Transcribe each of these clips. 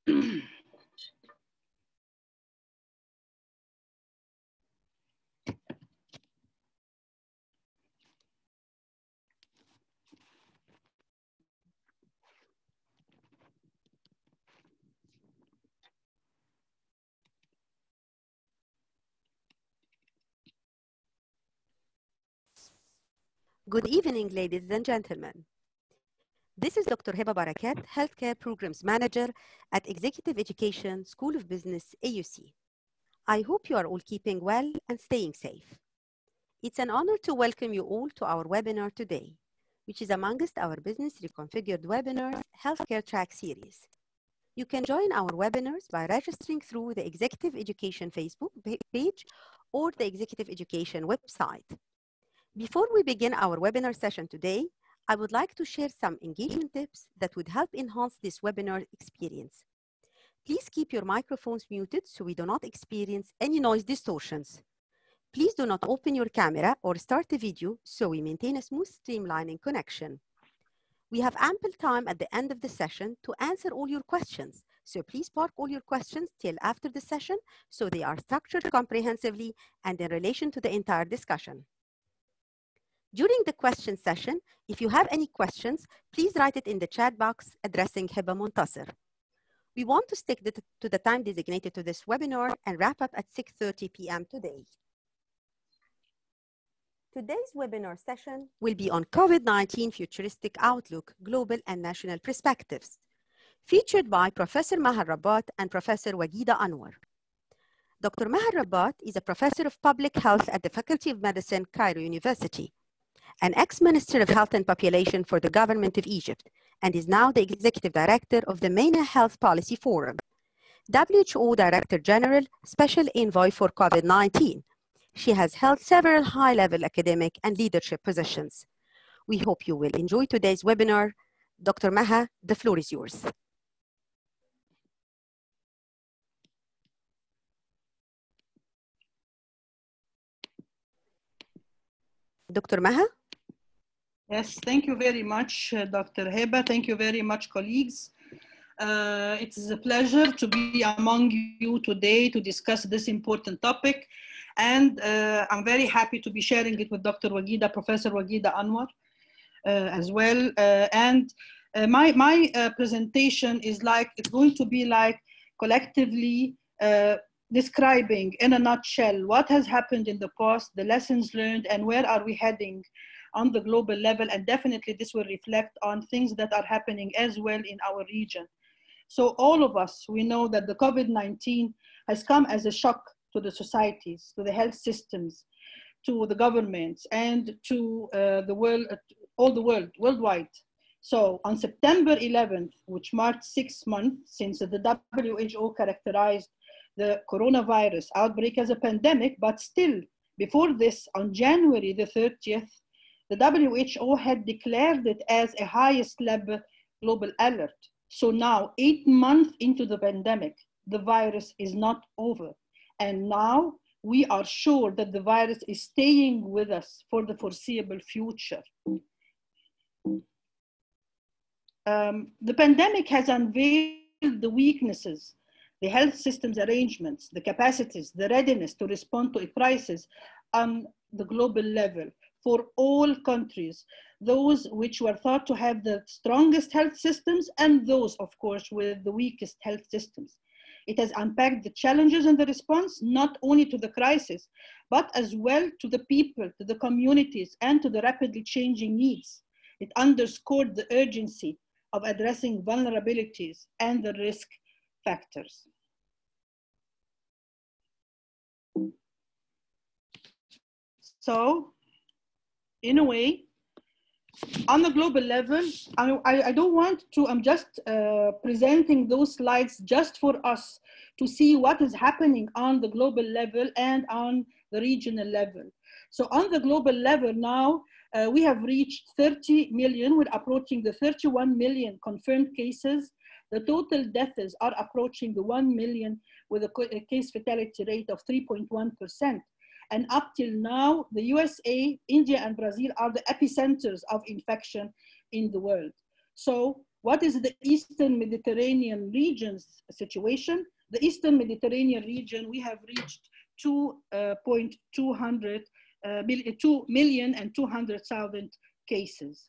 Good evening, ladies and gentlemen. This is Dr. Heba Barakat, Healthcare Programs Manager at Executive Education School of Business, AUC. I hope you are all keeping well and staying safe. It's an honor to welcome you all to our webinar today, which is amongst our Business Reconfigured Webinars Healthcare Track Series. You can join our webinars by registering through the Executive Education Facebook page or the Executive Education website. Before we begin our webinar session today, I would like to share some engagement tips that would help enhance this webinar experience. Please keep your microphones muted so we do not experience any noise distortions. Please do not open your camera or start the video so we maintain a smooth streamlining connection. We have ample time at the end of the session to answer all your questions, so please park all your questions till after the session so they are structured comprehensively and in relation to the entire discussion. During the question session, if you have any questions, please write it in the chat box addressing Heba Muntasir. We want to stick to the time designated to this webinar and wrap up at 6:30 p.m. today. Today's webinar session will be on COVID-19 Futuristic Outlook, Global and National Perspectives, featured by Professor Maha El Rabbat and Professor Wagida Anwar. Dr. Maha El Rabbat is a professor of public health at the Faculty of Medicine, Cairo University, an ex-Minister of Health and Population for the Government of Egypt, and is now the Executive Director of the MENA Health Policy Forum, WHO Director General, Special Envoy for COVID-19. She has held several high-level academic and leadership positions. We hope you will enjoy today's webinar. Dr. Maha, the floor is yours. Dr. Maha? Yes, thank you very much, Dr. Heba. Thank you very much, colleagues. It is a pleasure to be among you today to discuss this important topic. And I'm very happy to be sharing it with Dr. Wagida, Professor Wagida Anwar as well. My presentation is it's going to be like collectively describing in a nutshell what has happened in the past, the lessons learned, and where are we heading on the global level, and definitely this will reflect on things that are happening as well in our region. So all of us, we know that the COVID-19 has come as a shock to the societies, to the health systems, to the governments, and to the world, all the world, worldwide. So on September 11th, which marked 6 months since the WHO characterized the coronavirus outbreak as a pandemic, but still before this, on January the 30th, the WHO had declared it as a highest level global alert. So now, 8 months into the pandemic, the virus is not over. And now we are sure that the virus is staying with us for the foreseeable future. The pandemic has unveiled the weaknesses, the health systems arrangements, the capacities, the readiness to respond to a crisis on the global level for all countries, those which were thought to have the strongest health systems and those, of course, with the weakest health systems. It has unpacked the challenges and the response, not only to the crisis, but as well to the people, to the communities, and to the rapidly changing needs. It underscored the urgency of addressing vulnerabilities and the risk factors. So, in a way, on the global level, I don't want to, I'm just presenting those slides just for us to see what is happening on the global level and on the regional level. So on the global level now, we have reached 30 million, we're approaching the 31 million confirmed cases. The total deaths are approaching the 1 million with a case fatality rate of 3.1%. And up till now, the USA, India, and Brazil are the epicenters of infection in the world. So What is the Eastern Mediterranean region's situation? The Eastern Mediterranean region, we have reached 2,200,000 cases.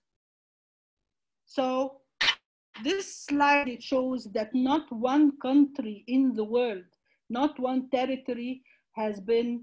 So this slide, it shows that not one country in the world, not one territory has been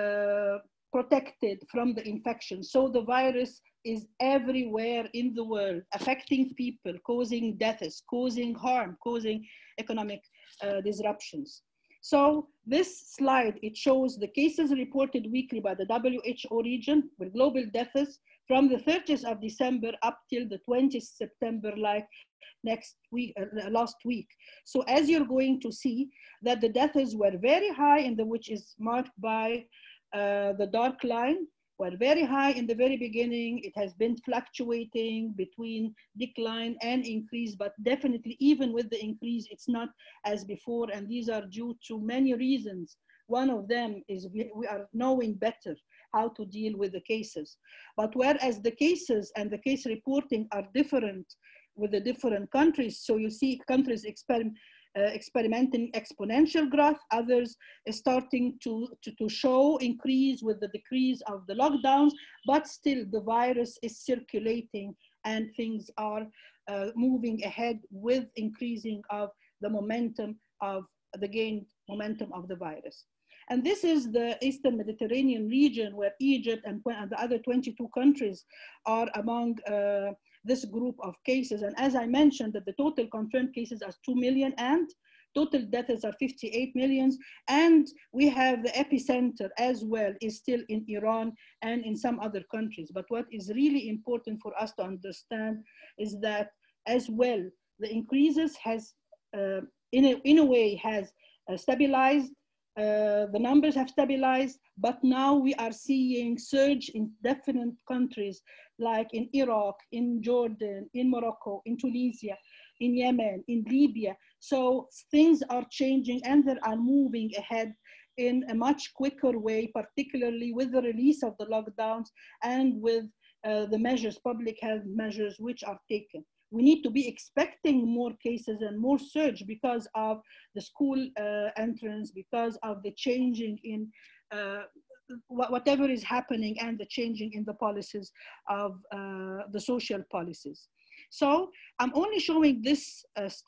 protected from the infection. So the virus is everywhere in the world, affecting people, causing deaths, causing harm, causing economic disruptions. So this slide, it shows the cases reported weekly by the WHO region with global deaths from the 30th of December up till the 20th September, like next week, last week. So as you're going to see that the deaths were very high, in the which is marked by the dark line, were very high in the very beginning. It has been fluctuating between decline and increase, but definitely even with the increase, it's not as before. And these are due to many reasons. One of them is we are knowing better how to deal with the cases. But whereas the cases and the case reporting are different with the different countries, so you see countries experimenting exponential growth, others starting to show increase with the decrease of the lockdowns, but still the virus is circulating and things are moving ahead with increasing of the momentum of the gained momentum of the virus. And this is the Eastern Mediterranean region where Egypt and the other 22 countries are among this group of cases. And as I mentioned, that the total confirmed cases are 2 million and total deaths are 58 million. And we have the epicenter as well is still in Iran and in some other countries. But what is really important for us to understand is that as well, the increases has, in a way, has stabilized. The numbers have stabilized, but now we are seeing surge in different countries like in Iraq, in Jordan, in Morocco, in Tunisia, in Yemen, in Libya. So things are changing and they are moving ahead in a much quicker way, particularly with the release of the lockdowns and with the measures, public health measures which are taken. We need to be expecting more cases and more surge because of the school entrance, because of the changing in whatever is happening and the changing in the policies of the social policies. So I'm only showing this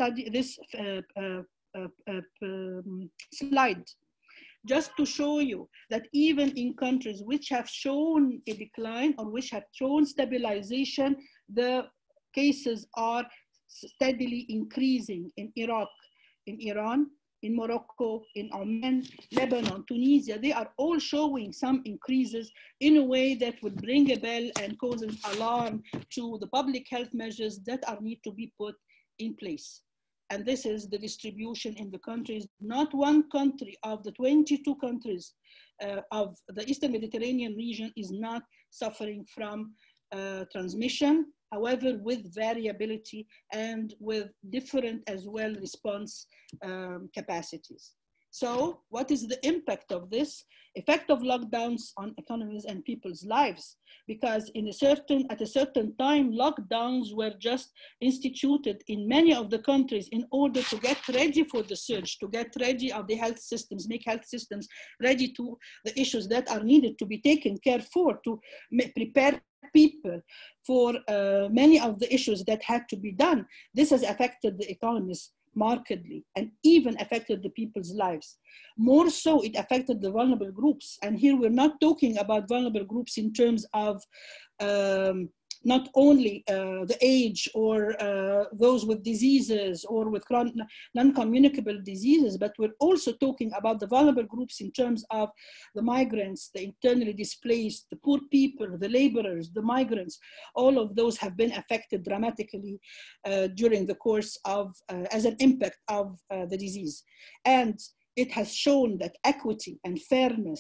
slide just to show you that even in countries which have shown a decline or which have shown stabilization, the cases are steadily increasing in Iraq, in Iran, in Morocco, in Oman, Lebanon, Tunisia. They are all showing some increases in a way that would ring a bell and cause an alarm to the public health measures that are need to be put in place. And this is the distribution in the countries. Not one country of the 22 countries of the Eastern Mediterranean region is not suffering from transmission, however, with variability and with different as well response capacities. So what is the impact of this? Effect of lockdowns on economies and people's lives, because at a certain time, lockdowns were just instituted in many of the countries in order to get ready for the surge, to get ready of the health systems, make health systems ready to the issues that are needed to be taken care for, to prepare people for many of the issues that had to be done. This has affected the economies markedly and even affected the people's lives. More so, it affected the vulnerable groups. And here we're not talking about vulnerable groups in terms of not only the age or those with diseases or with non-communicable diseases, but we're also talking about the vulnerable groups in terms of the migrants, the internally displaced, the poor people, the laborers, the migrants. All of those have been affected dramatically during the course of, as an impact of the disease. And it has shown that equity and fairness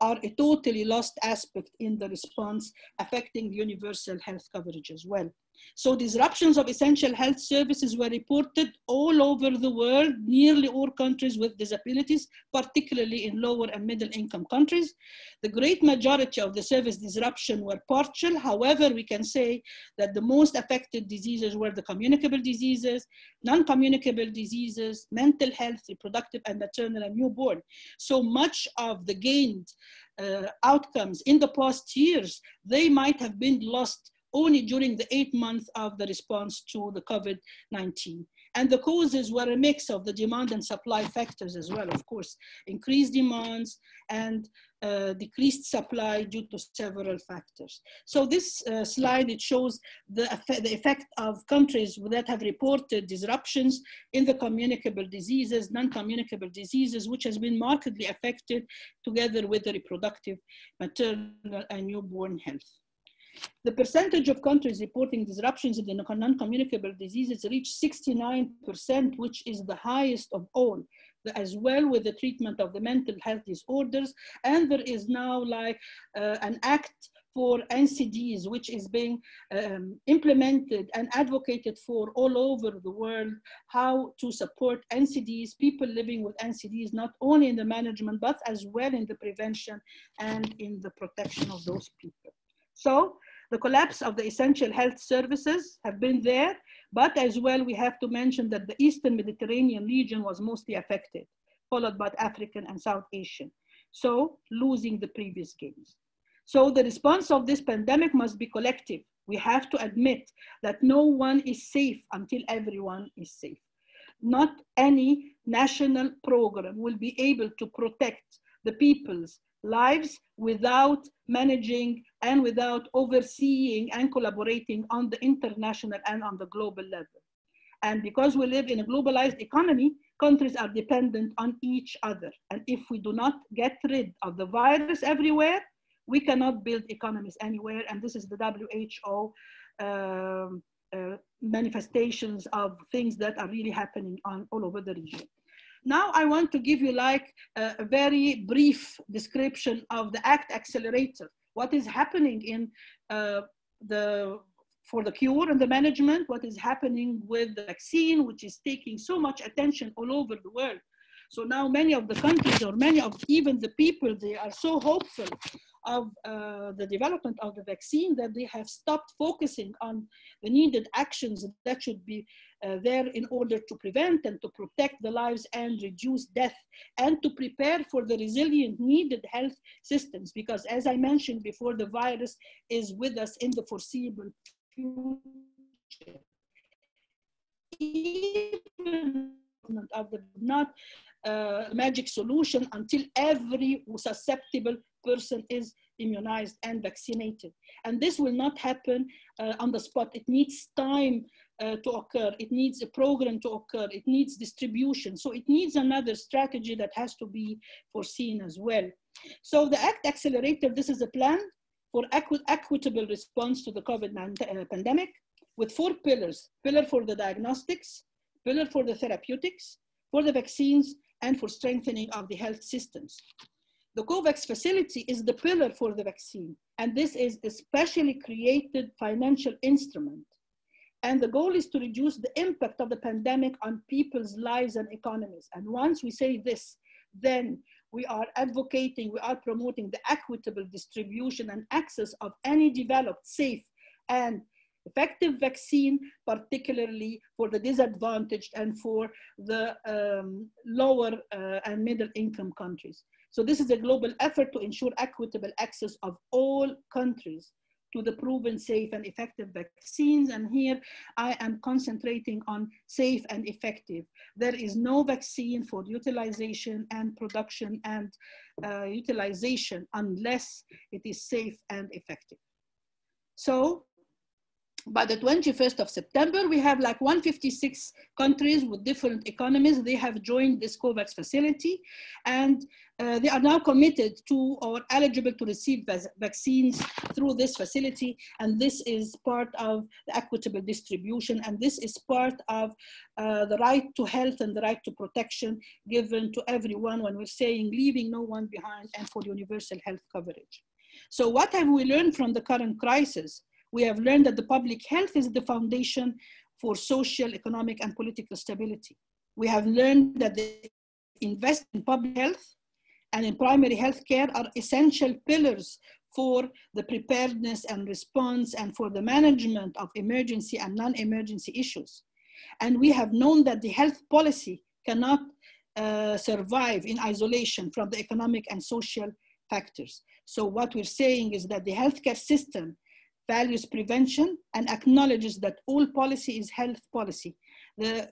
are a totally lost aspect in the response, affecting universal health coverage as well. So disruptions of essential health services were reported all over the world, nearly all countries with disabilities, particularly in lower and middle income countries. The great majority of the service disruption were partial. However, we can say that the most affected diseases were the communicable diseases, non-communicable diseases, mental health, reproductive and maternal and newborn. So much of the gained outcomes in the past years, they might have been lost only during the 8 months of the response to the COVID-19. And the causes were a mix of the demand and supply factors as well, of course, increased demands and decreased supply due to several factors. So this slide, it shows the effect of countries that have reported disruptions in the communicable diseases, non-communicable diseases, which has been markedly affected together with the reproductive, maternal and newborn health. The percentage of countries reporting disruptions in the non-communicable diseases reached 69%, which is the highest of all, as well with the treatment of the mental health disorders. And there is now like an act for NCDs, which is being implemented and advocated for all over the world, how to support NCDs, people living with NCDs, not only in the management, but as well in the prevention and in the protection of those people. So the collapse of the essential health services have been there, but as well, we have to mention that the Eastern Mediterranean region was mostly affected, followed by African and South Asian. So losing the previous gains. So the response of this pandemic must be collective. We have to admit that no one is safe until everyone is safe. Not any national program will be able to protect the people's lives without managing and without overseeing and collaborating on the international and on the global level. And because we live in a globalized economy, countries are dependent on each other. And if we do not get rid of the virus everywhere, we cannot build economies anywhere. And this is the WHO manifestations of things that are really happening all over the region. Now I want to give you like a very brief description of the ACT accelerator. What is happening in for the cure and the management, what is happening with the vaccine, which is taking so much attention all over the world. So now many of the countries or many of even the people, they are so hopeful of the development of the vaccine that they have stopped focusing on the needed actions that should be there in order to prevent and to protect the lives and reduce death and to prepare for the resilient needed health systems. Because as I mentioned before, the virus is with us in the foreseeable future. Even of the not magic solution until every susceptible person is immunized and vaccinated. And this will not happen on the spot. It needs time to occur. It needs a program to occur. It needs distribution. So it needs another strategy that has to be foreseen as well. So the ACT Accelerator, this is a plan for equitable response to the COVID-19 pandemic with 4 pillars. Pillar for the diagnostics, pillar for the therapeutics, for the vaccines, and for strengthening of the health systems. The COVAX facility is the pillar for the vaccine, and this is a specially created financial instrument. And the goal is to reduce the impact of the pandemic on people's lives and economies. And once we say this, then we are advocating, we are promoting the equitable distribution and access of any developed, safe, and effective vaccine, particularly for the disadvantaged and for the lower and middle income countries. So this is a global effort to ensure equitable access of all countries to the proven safe and effective vaccines. And here I am concentrating on safe and effective. There is no vaccine for utilization and production and utilization unless it is safe and effective. So by the 21st of September, we have like 156 countries with different economies. They have joined this COVAX facility, and they are now committed to or eligible to receive vaccines through this facility. And this is part of the equitable distribution. And this is part of the right to health and the right to protection given to everyone when we're saying leaving no one behind and for universal health coverage. So what have we learned from the current crisis? We have learned that the public health is the foundation for social, economic, and political stability. We have learned that the investment in public health and in primary health care are essential pillars for the preparedness and response and for the management of emergency and non-emergency issues. And we have known that the health policy cannot survive in isolation from the economic and social factors. So what we're saying is that the healthcare system values prevention and acknowledges that all policy is health policy. The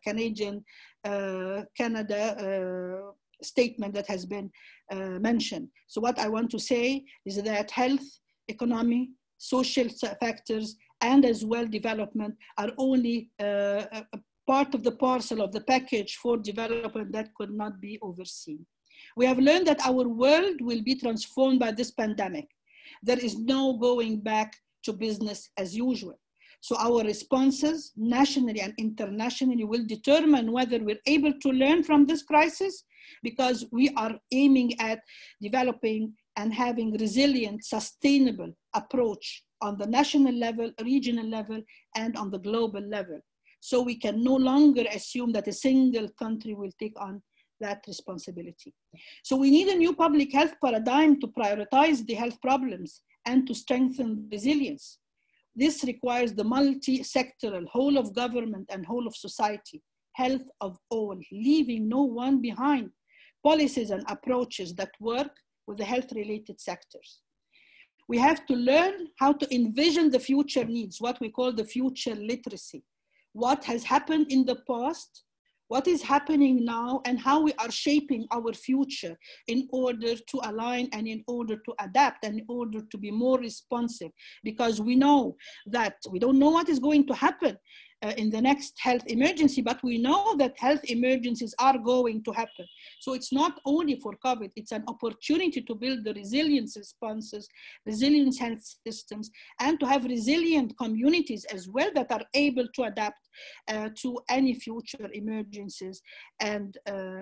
Canada statement that has been mentioned. So what I want to say is that health, economy, social factors, and as well development are only a part of the parcel of the package for development that could not be overseen. We have learned that our world will be transformed by this pandemic. There is no going back to business as usual. So our responses nationally and internationally will determine whether we're able to learn from this crisis, because we are aiming at developing and having resilient, sustainable approach on the national level, regional level, and on the global level. So we can no longer assume that a single country will take on that responsibility. So we need a new public health paradigm to prioritize the health problems and to strengthen resilience. This requires the multi-sectoral, whole of government and whole of society, health of all, leaving no one behind, policies and approaches that work with the health-related sectors. We have to learn how to envision the future needs, what we call the future literacy. What has happened in the past, what is happening now, and how we are shaping our future in order to align and in order to adapt and in order to be more responsive, because we know that we don't know what is going to happen in the next health emergency, but we know that health emergencies are going to happen. So it's not only for COVID, it's an opportunity to build the resilience responses, resilient health systems, and to have resilient communities as well that are able to adapt to any future emergencies and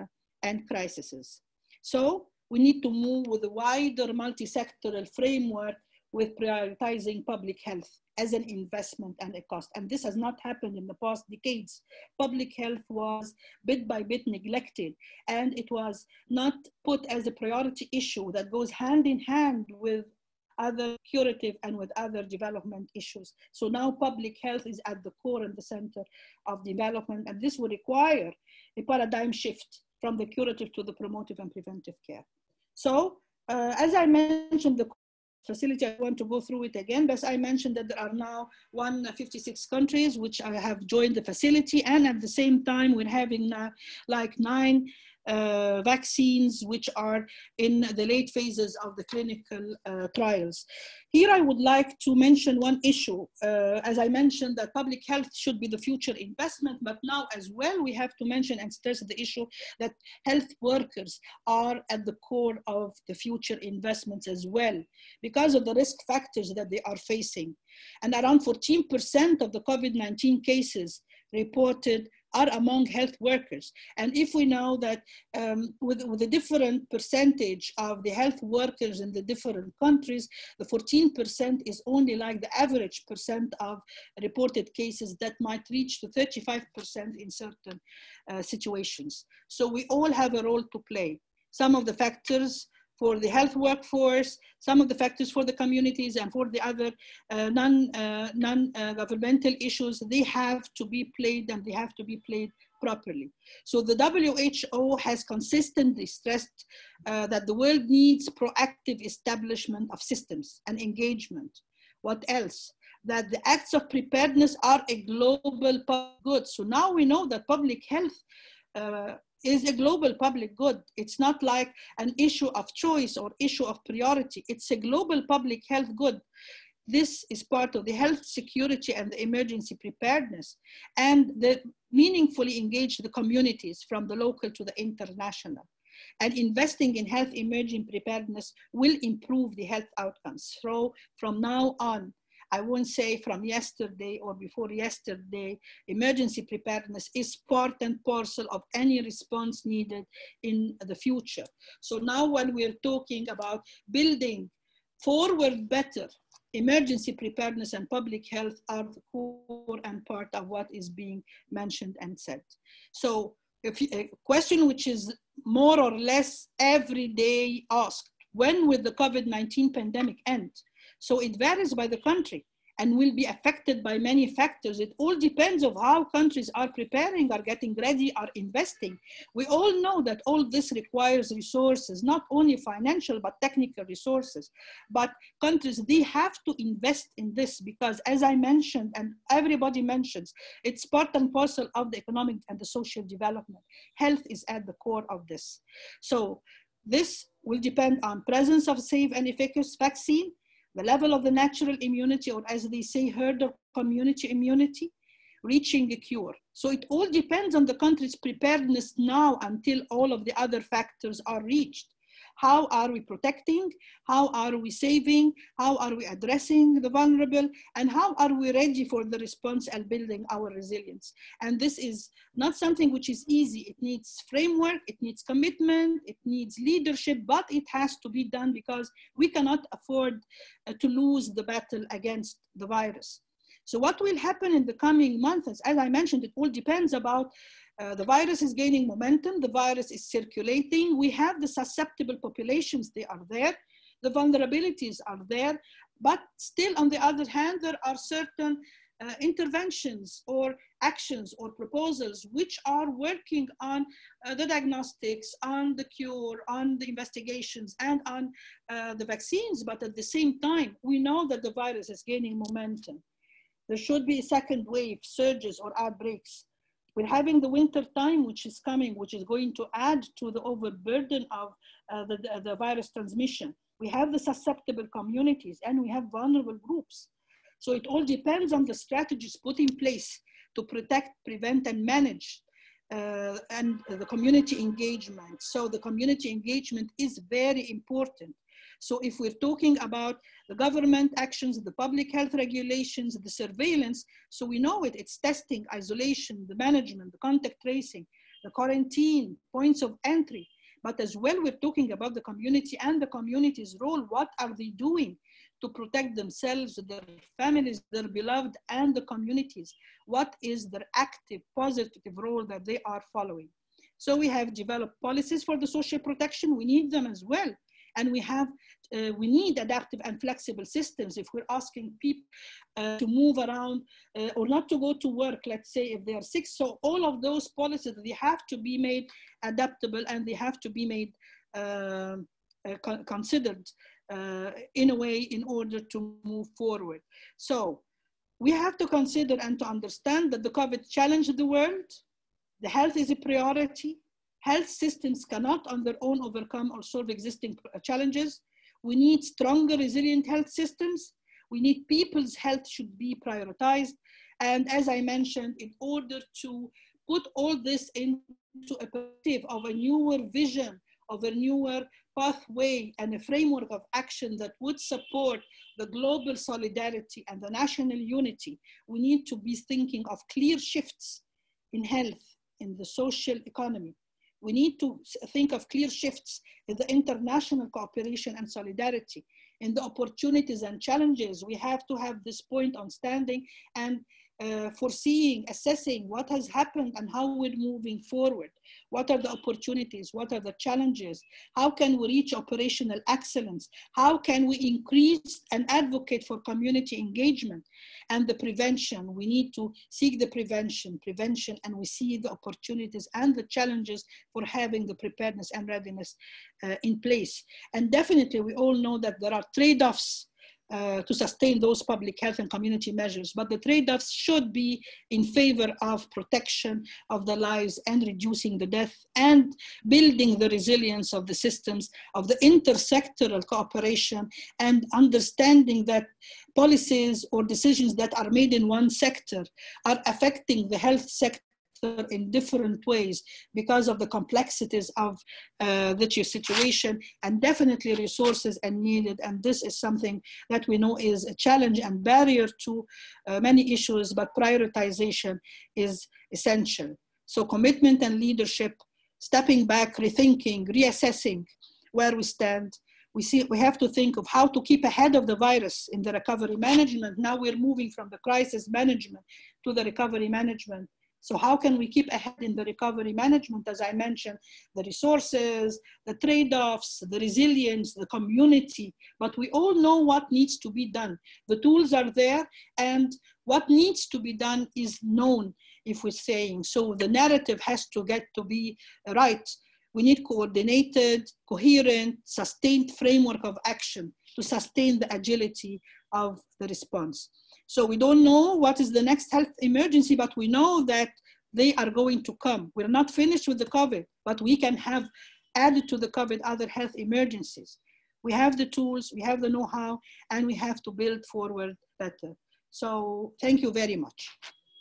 crises. So we need to move with a wider multi-sectoral framework with prioritizing public health as an investment and a cost. And this has not happened in the past decades. Public health was bit by bit neglected, and it was not put as a priority issue that goes hand in hand with other curative and with other development issues. So now public health is at the core and the center of development, and this will require a paradigm shift from the curative to the promotive and preventive care. So as I mentioned, the facility, I want to go through it again, but I mentioned that there are now 156 countries which have joined the facility, and at the same time we're having now like 9 vaccines which are in the late phases of the clinical trials. Here I would like to mention one issue. As I mentioned, that public health should be the future investment, but now as well we have to mention and stress the issue that health workers are at the core of the future investments as well, because of the risk factors that they are facing. And around 14% of the COVID-19 cases reported are among health workers. And if we know that with a different percentage of the health workers in the different countries, the 14% is only like the average percent of reported cases that might reach to 35% in certain situations. So we all have a role to play. Some of the factors for the health workforce, some of the factors for the communities, and for the other non-governmental issues, they have to be played, and they have to be played properly. So the WHO has consistently stressed that the world needs proactive establishment of systems and engagement. What else? That the acts of preparedness are a global public good. So now we know that public health is a global public good. It's not like an issue of choice or issue of priority. It's a global public health good. this is part of the health security and the emergency preparedness, and the meaningfully engage the communities from the local to the international. And investing in health emerging preparedness will improve the health outcomes. So from now on, I won't say from yesterday or before yesterday, emergency preparedness is part and parcel of any response needed in the future. So now when we're talking about building forward better, emergency preparedness and public health are the core and part of what is being mentioned and said. So a question which is more or less every day asked, when will the COVID-19 pandemic end? So it varies by the country and will be affected by many factors. It all depends on how countries are preparing, are getting ready, are investing. We all know that all this requires resources, not only financial, but technical resources. But countries, they have to invest in this because, as I mentioned, and everybody mentions, it's part and parcel of the economic and the social development. Health is at the core of this. So this will depend on presence of safe and efficacious vaccine, the level of the natural immunity, or as they say, herd or community immunity, reaching a cure. So it all depends on the country's preparedness now until all of the other factors are reached. How are we protecting? How are we saving? How are we addressing the vulnerable? And how are we ready for the response and building our resilience? And this is not something which is easy. It needs framework, it needs commitment, it needs leadership, but it has to be done because we cannot afford to lose the battle against the virus. So what will happen in the coming months? As I mentioned, it all depends about the virus is gaining momentum, the virus is circulating, we have the susceptible populations, they are there, the vulnerabilities are there, but still on the other hand, there are certain interventions or actions or proposals which are working on the diagnostics, on the cure, on the investigations, and on the vaccines, but at the same time, we know that the virus is gaining momentum. There should be a second wave, surges or outbreaks. We're having the winter time, which is coming, which is going to add to the overburden of the virus transmission. We have the susceptible communities and we have vulnerable groups. So it all depends on the strategies put in place to protect, prevent, and manage and the community engagement. So the community engagement is very important. So if we're talking about the government actions, the public health regulations, the surveillance, so we know it, it's testing, isolation, the management, the contact tracing, the quarantine, points of entry, but as well, we're talking about the community and the community's role. What are they doing to protect themselves, their families, their beloved, and the communities? What is their active, positive role that they are following? So we have developed policies for the social protection. We need them as well. And we need adaptive and flexible systems if we're asking people to move around or not to go to work, let's say, if they are sick. So all of those policies, they have to be made adaptable and they have to be made considered in a way in order to move forward. So we have to consider and to understand that the COVID challenged the world. The health is a priority. Health systems cannot on their own overcome or solve existing challenges. We need stronger, resilient health systems. We need people's health should be prioritized. And as I mentioned, in order to put all this into a perspective of a newer vision, of a newer pathway and a framework of action that would support the global solidarity and the national unity, we need to be thinking of clear shifts in health, in the social economy. We need to think of clear shifts in the international cooperation and solidarity, in the opportunities and challenges. We have to have this point on standing and foreseeing, assessing what has happened and how we're moving forward. What are the opportunities? What are the challenges? How can we reach operational excellence? How can we increase and advocate for community engagement? And the prevention, we need to seek the prevention, and we see the opportunities and the challenges for having the preparedness and readiness in place. And definitely we all know that there are trade-offs to sustain those public health and community measures. But the trade-offs should be in favor of protection of the lives and reducing the death and building the resilience of the systems, of the intersectoral cooperation, and understanding that policies or decisions that are made in one sector are affecting the health sector in different ways because of the complexities of the situation, and definitely resources are needed. And this is something that we know is a challenge and barrier to many issues, but prioritization is essential. So commitment and leadership, stepping back, rethinking, reassessing where we stand. We have to think of how to keep ahead of the virus in the recovery management. Now we're moving from the crisis management to the recovery management. So how can we keep ahead in the recovery management? As I mentioned, the resources, the trade-offs, the resilience, the community, but we all know what needs to be done. The tools are there, and what needs to be done is known, if we're saying. So the narrative has to get to be right. We need coordinated, coherent, sustained framework of action to sustain the agility of the response. So we don't know what is the next health emergency, but we know that they are going to come. We're not finished with the COVID, but we can have added to the COVID other health emergencies. We have the tools, we have the know-how, and we have to build forward better. So thank you very much.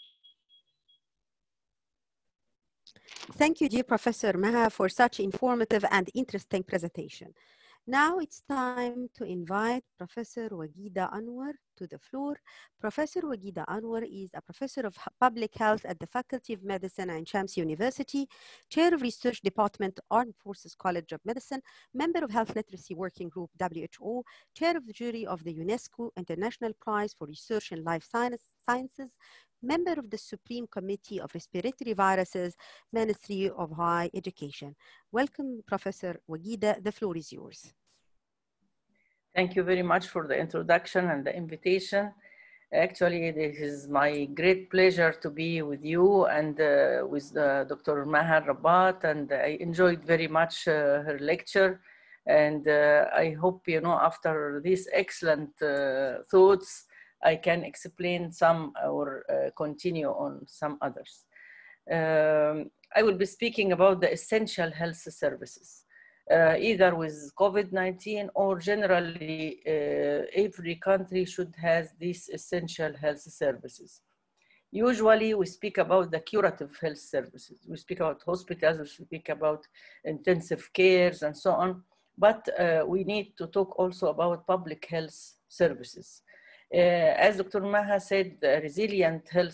Thank you, dear Professor Maha, for such informative and interesting presentation. Now it's time to invite Professor Wagida Anwar to the floor. Professor Wagida Anwar is a professor of public health at the Faculty of Medicine at Shams University, chair of research department, Armed Forces College of Medicine, member of Health Literacy Working Group, WHO, chair of the jury of the UNESCO International Prize for Research in Life Sciences, member of the Supreme Committee of Respiratory Viruses, Ministry of Higher Education. Welcome, Professor Wagida. The floor is yours. Thank you very much for the introduction and the invitation. Actually, it is my great pleasure to be with you and with Dr. Maha El Rabbat, and I enjoyed very much her lecture. And I hope, you know, after these excellent thoughts, I can explain some or continue on some others. I will be speaking about the essential health services, either with COVID-19 or generally every country should have these essential health services. Usually we speak about the curative health services. We speak about hospitals, we speak about intensive cares and so on, but we need to talk also about public health services. As Dr. Maha said, the resilient health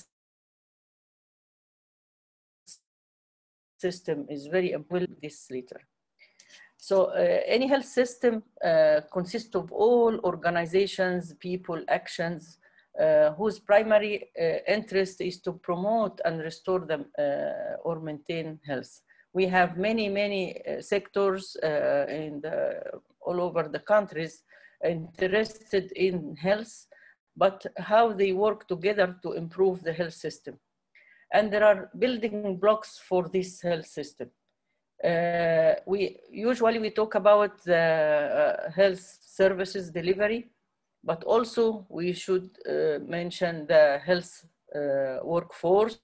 system is very important this later. So any health system consists of all organizations, people, actions, whose primary interest is to promote and restore them or maintain health. We have many sectors all over the countries interested in health, but how they work together to improve the health system. And there are building blocks for this health system. We usually talk about the health services delivery, but also we should mention the health workforce,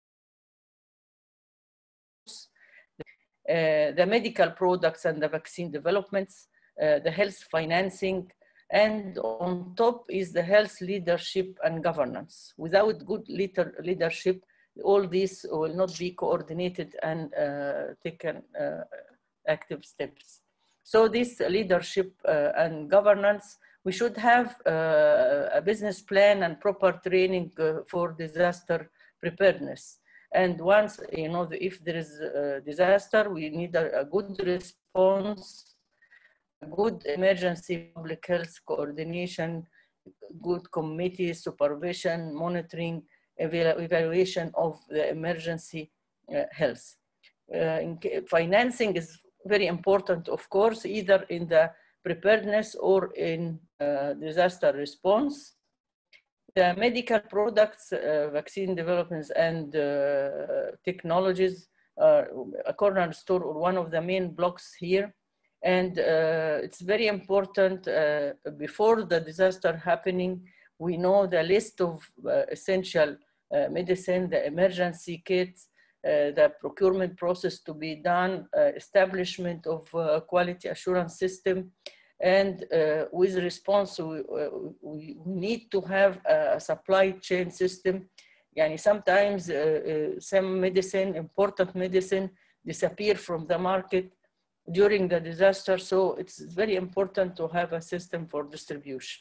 the medical products and the vaccine developments, the health financing, and on top is the health leadership and governance. Without good leadership, all these will not be coordinated and taken active steps. So this leadership and governance, we should have a business plan and proper training for disaster preparedness. And once, you know, if there is a disaster, we need a good response, good emergency public health coordination, good committee supervision, monitoring, evaluation of the emergency health. Financing is very important, of course, either in the preparedness or in disaster response. The medical products, vaccine developments, and technologies are a cornerstone or one of the main blocks here. And it's very important before the disaster happening, we know the list of essential medicine, the emergency kits, the procurement process to be done, establishment of quality assurance system, and with response, we need to have a supply chain system. Yani sometimes some medicine, important medicine, disappear from the market during the disaster, so it's very important to have a system for distribution.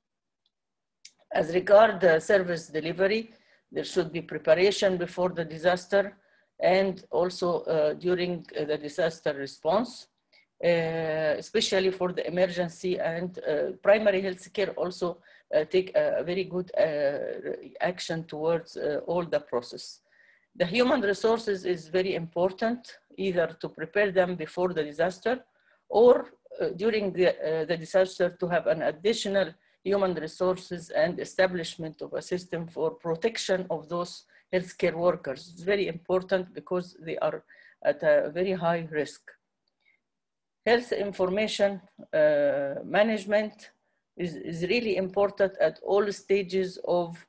As regard the service delivery, there should be preparation before the disaster and also during the disaster response, especially for the emergency, and primary health care also take a very good action towards all the process. The human resources is very important, either to prepare them before the disaster or during the disaster to have an additional human resources and establishment of a system for protection of those healthcare workers. It's very important because they are at a very high risk. Health information management is really important at all stages of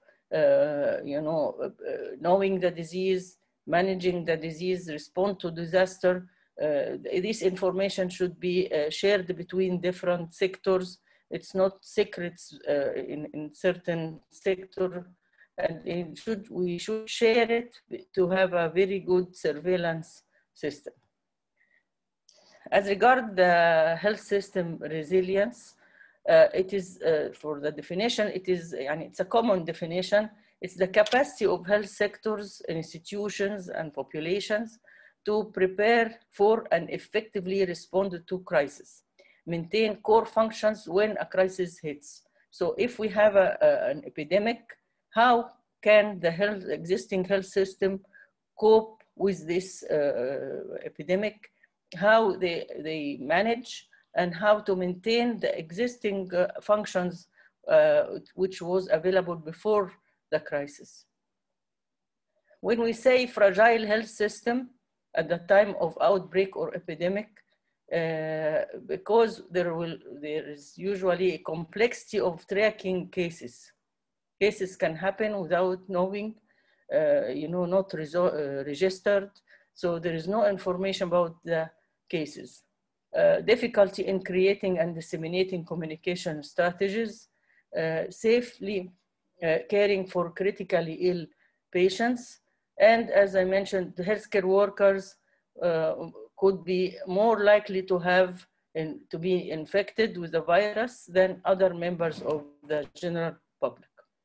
knowing the disease, managing the disease, respond to disaster. This information should be shared between different sectors. It's not secrets in certain sector, and we should share it to have a very good surveillance system. As regard the health system resilience, it is for the definition, it's a common definition. It's the capacity of health sectors, institutions, and populations to prepare for and effectively respond to crisis, maintain core functions when a crisis hits. So if we have an epidemic, how can the existing health system cope with this epidemic? How they manage and how to maintain the existing functions which was available before the crisis. When we say fragile health system at the time of outbreak or epidemic, because there is usually a complexity of tracking cases. Cases can happen without knowing, not registered. So there is no information about the cases. Difficulty in creating and disseminating communication strategies, safely caring for critically ill patients. And as I mentioned, the healthcare workers could be more likely to be infected with the virus than other members of the general public.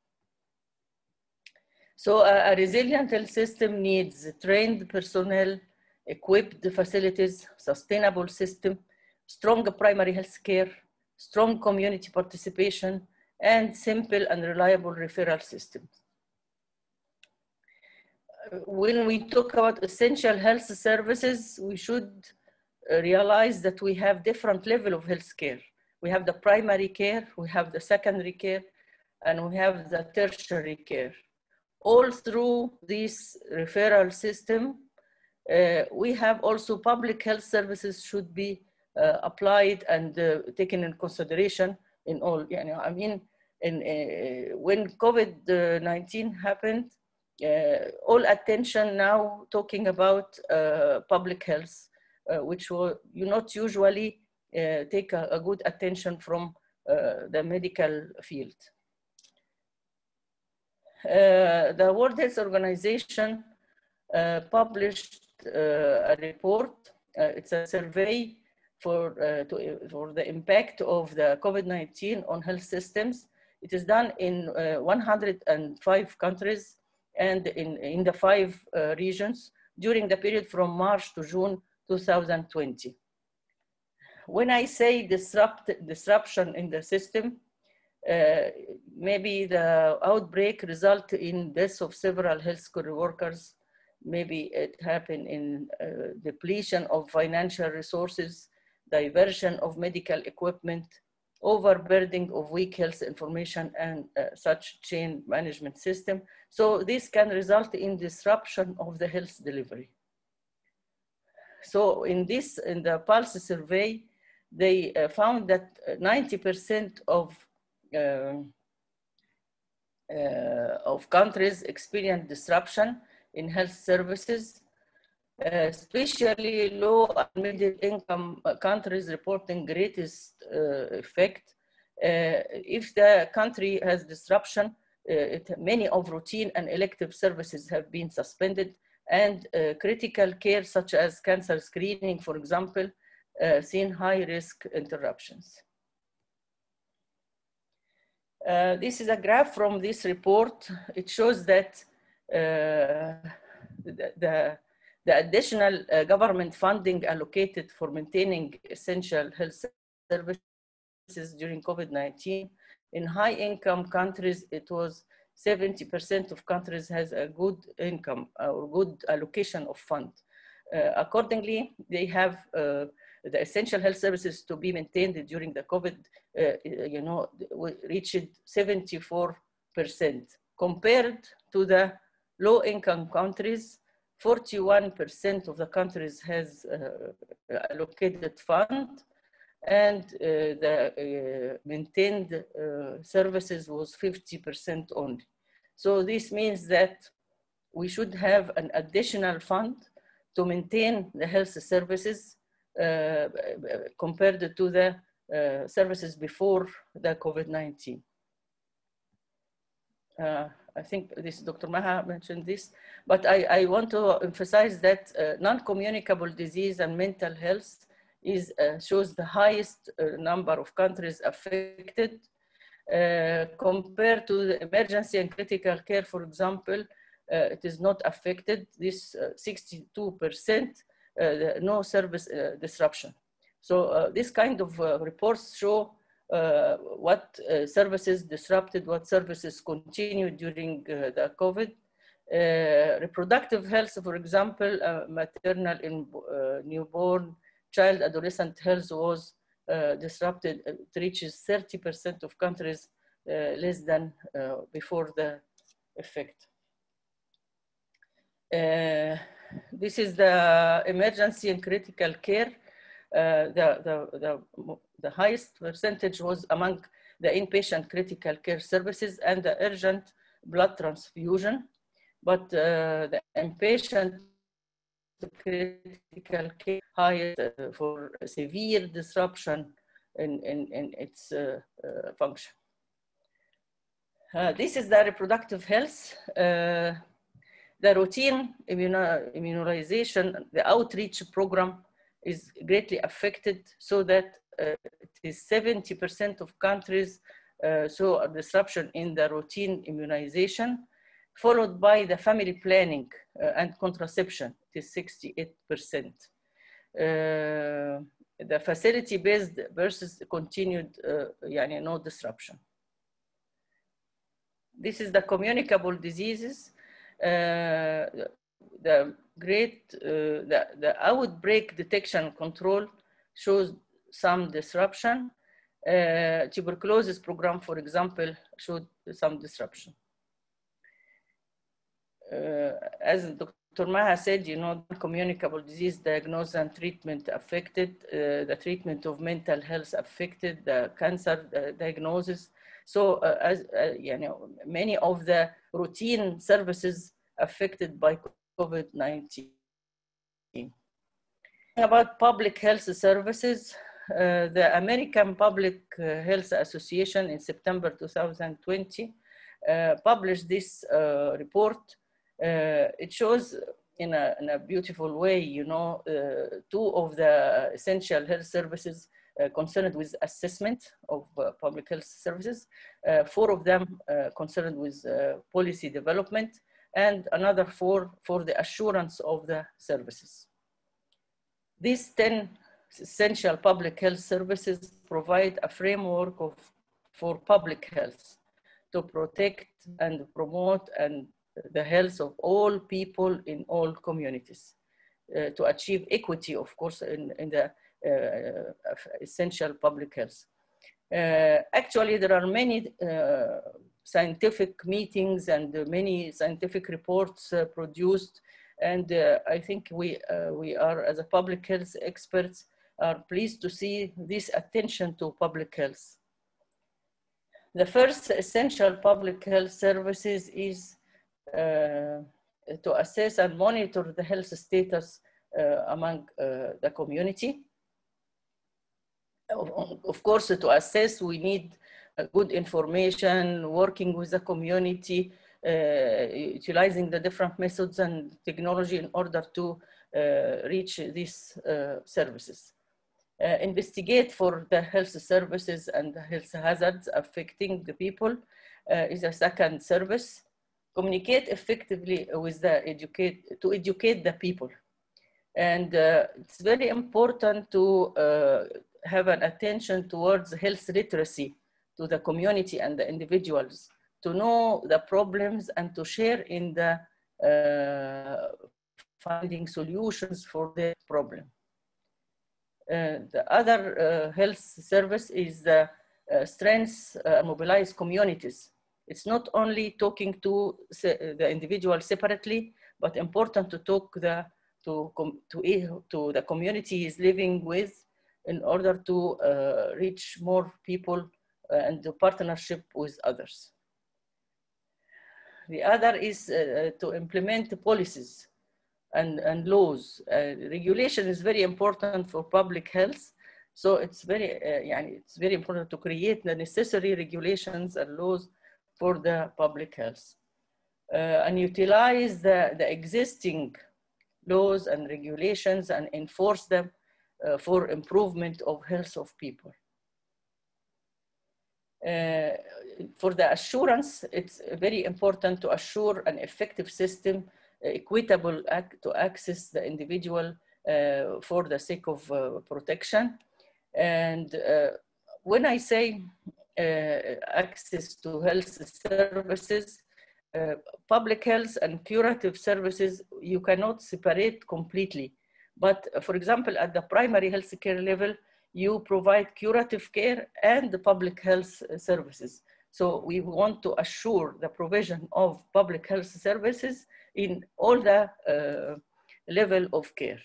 So a resilient health system needs trained personnel, equipped facilities, sustainable system, strong primary health care, strong community participation, and simple and reliable referral systems. When we talk about essential health services, we should realize that we have different levels of health care. We have the primary care, we have the secondary care, and we have the tertiary care. All through this referral system, we have also public health services should be applied and taken in consideration in all. When COVID-19 happened, all attention now talking about public health, which will not usually take a good attention from the medical field. The World Health Organization published a report. It's a survey for the impact of the COVID-19 on health systems. It is done in 105 countries and in the 5 regions during the period from March to June 2020. When I say disruption in the system, maybe the outbreak result in deaths of several healthcare workers. Maybe it happened in depletion of financial resources, diversion of medical equipment, overburdening of weak health information and such chain management system. So this can result in disruption of the health delivery. So in the Pulse survey, they found that 90% of countries experience disruption in health services, especially low and middle income countries reporting greatest effect. If the country has disruption, many of routine and elective services have been suspended, and critical care such as cancer screening, for example, seen high risk interruptions. This is a graph from this report. It shows that the additional government funding allocated for maintaining essential health services during COVID-19, in high income countries, it was 70% of countries has a good income or good allocation of fund. Accordingly, they have the essential health services to be maintained during the COVID, reached 74%. Compared to the low income countries, 41% of the countries has allocated fund, and the maintained services was 50% only. So this means that we should have an additional fund to maintain the health services compared to the services before the COVID-19. I think this Dr. Maha mentioned this, but I want to emphasize that non-communicable disease and mental health shows the highest number of countries affected compared to the emergency and critical care, for example. It is not affected. This 62%, no service disruption. So this kind of reports show what services disrupted, what services continued during the COVID. Reproductive health, for example, maternal and newborn, child, adolescent health was disrupted. It reaches 30% of countries less than before the effect. This is the emergency and critical care. The highest percentage was among the inpatient critical care services and the urgent blood transfusion. But the inpatient critical care highest for severe disruption in its function. This is the reproductive health. The routine immunization, the outreach program is greatly affected, so that it is 70% of countries saw a disruption in the routine immunization, followed by the family planning and contraception, it is 68%. The facility-based versus continued, no disruption. This is the communicable diseases. The outbreak detection control shows some disruption. Tuberculosis program, for example, showed some disruption. As Dr. Maha said, communicable disease diagnosis and treatment affected, the treatment of mental health affected, the cancer diagnosis. So, many of the routine services affected by COVID-19. About public health services, the American Public Health Association in September 2020 published this report. It shows in a beautiful way, two of the essential health services concerned with assessment of public health services, 4 of them concerned with policy development, and another 4 for the assurance of the services. These 10 essential public health services provide a framework for public health to protect and promote the health of all people in all communities, to achieve equity, of course, in the essential public health. Actually, there are many scientific meetings and many scientific reports produced, and I think we are, as a public health experts, are pleased to see this attention to public health. The first essential public health services is to assess and monitor the health status among the community. Of course, to assess, we need good information, working with the community, utilizing the different methods and technology in order to reach these services. Investigate for the health services and the health hazards affecting the people is a second service. Communicate effectively with the educate the people. And it's very important to have an attention towards health literacy to the community and the individuals, to know the problems and to share in the finding solutions for the problem. The other health service is the strengths mobilize communities. It's not only talking to the individual separately, but important to talk to the community he's living with in order to reach more people and the partnership with others. The other is to implement the policies and laws. Regulation is very important for public health. So it's very important to create the necessary regulations and laws for the public health. And utilize the existing laws and regulations and enforce them for improvement of health of people. For the assurance, it's very important to assure an effective system equitable to access the individual for the sake of protection. And when I say access to health services, public health and curative services, you cannot separate completely. But for example, at the primary health care level, you provide curative care and the public health services. So we want to assure the provision of public health services in all the level of care.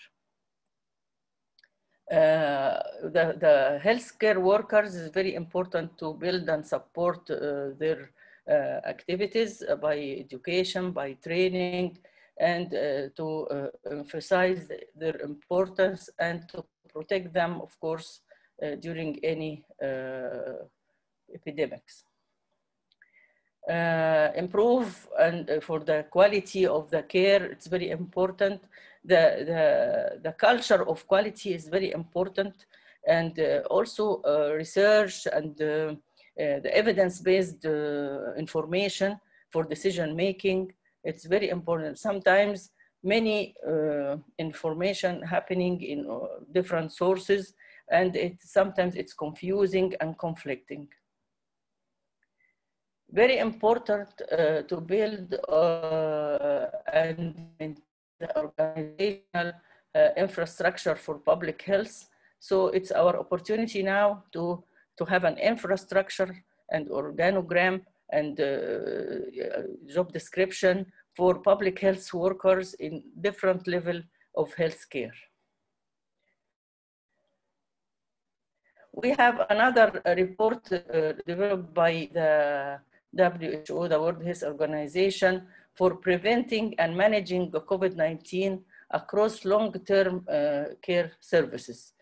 The healthcare workers is very important to build and support their activities by education, by training, and to emphasize their importance and to protect them, of course, during any epidemics. Improve and for the quality of the care, it's very important. The culture of quality is very important, and also research and the evidence-based information for decision making. It's very important. Sometimes many information happening in different sources, and sometimes it's confusing and conflicting. Very important to build and the organizational infrastructure for public health. So it's our opportunity now to have an infrastructure and organogram and job description for public health workers in different level of healthcare. We have another report developed by the WHO, the World Health Organization, for preventing and managing the COVID-19 across long-term care services.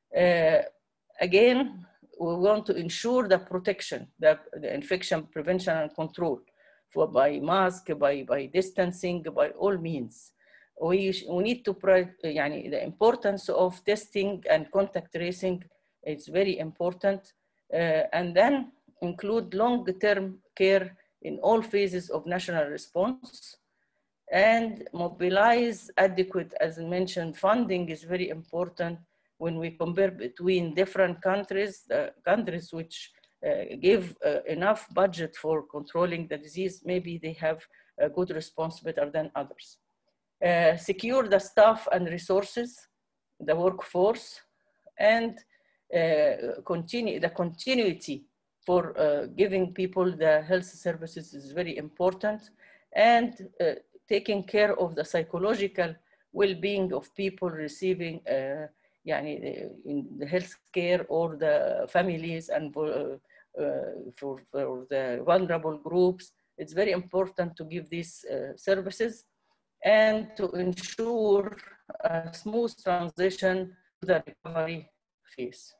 Again, we want to ensure the protection, the infection prevention and control by mask, by distancing, by all means. We need to, the importance of testing and contact tracing is very important. And then include long-term care in all phases of national response, and mobilize adequate, as mentioned, funding is very important when we compare between different countries, countries which give enough budget for controlling the disease, maybe they have a good response better than others. Secure the staff and resources, the workforce, and continue the continuity for giving people the health services is very important, and taking care of the psychological well-being of people receiving in the healthcare or the families and for the vulnerable groups. It's very important to give these services and to ensure a smooth transition to the recovery phase.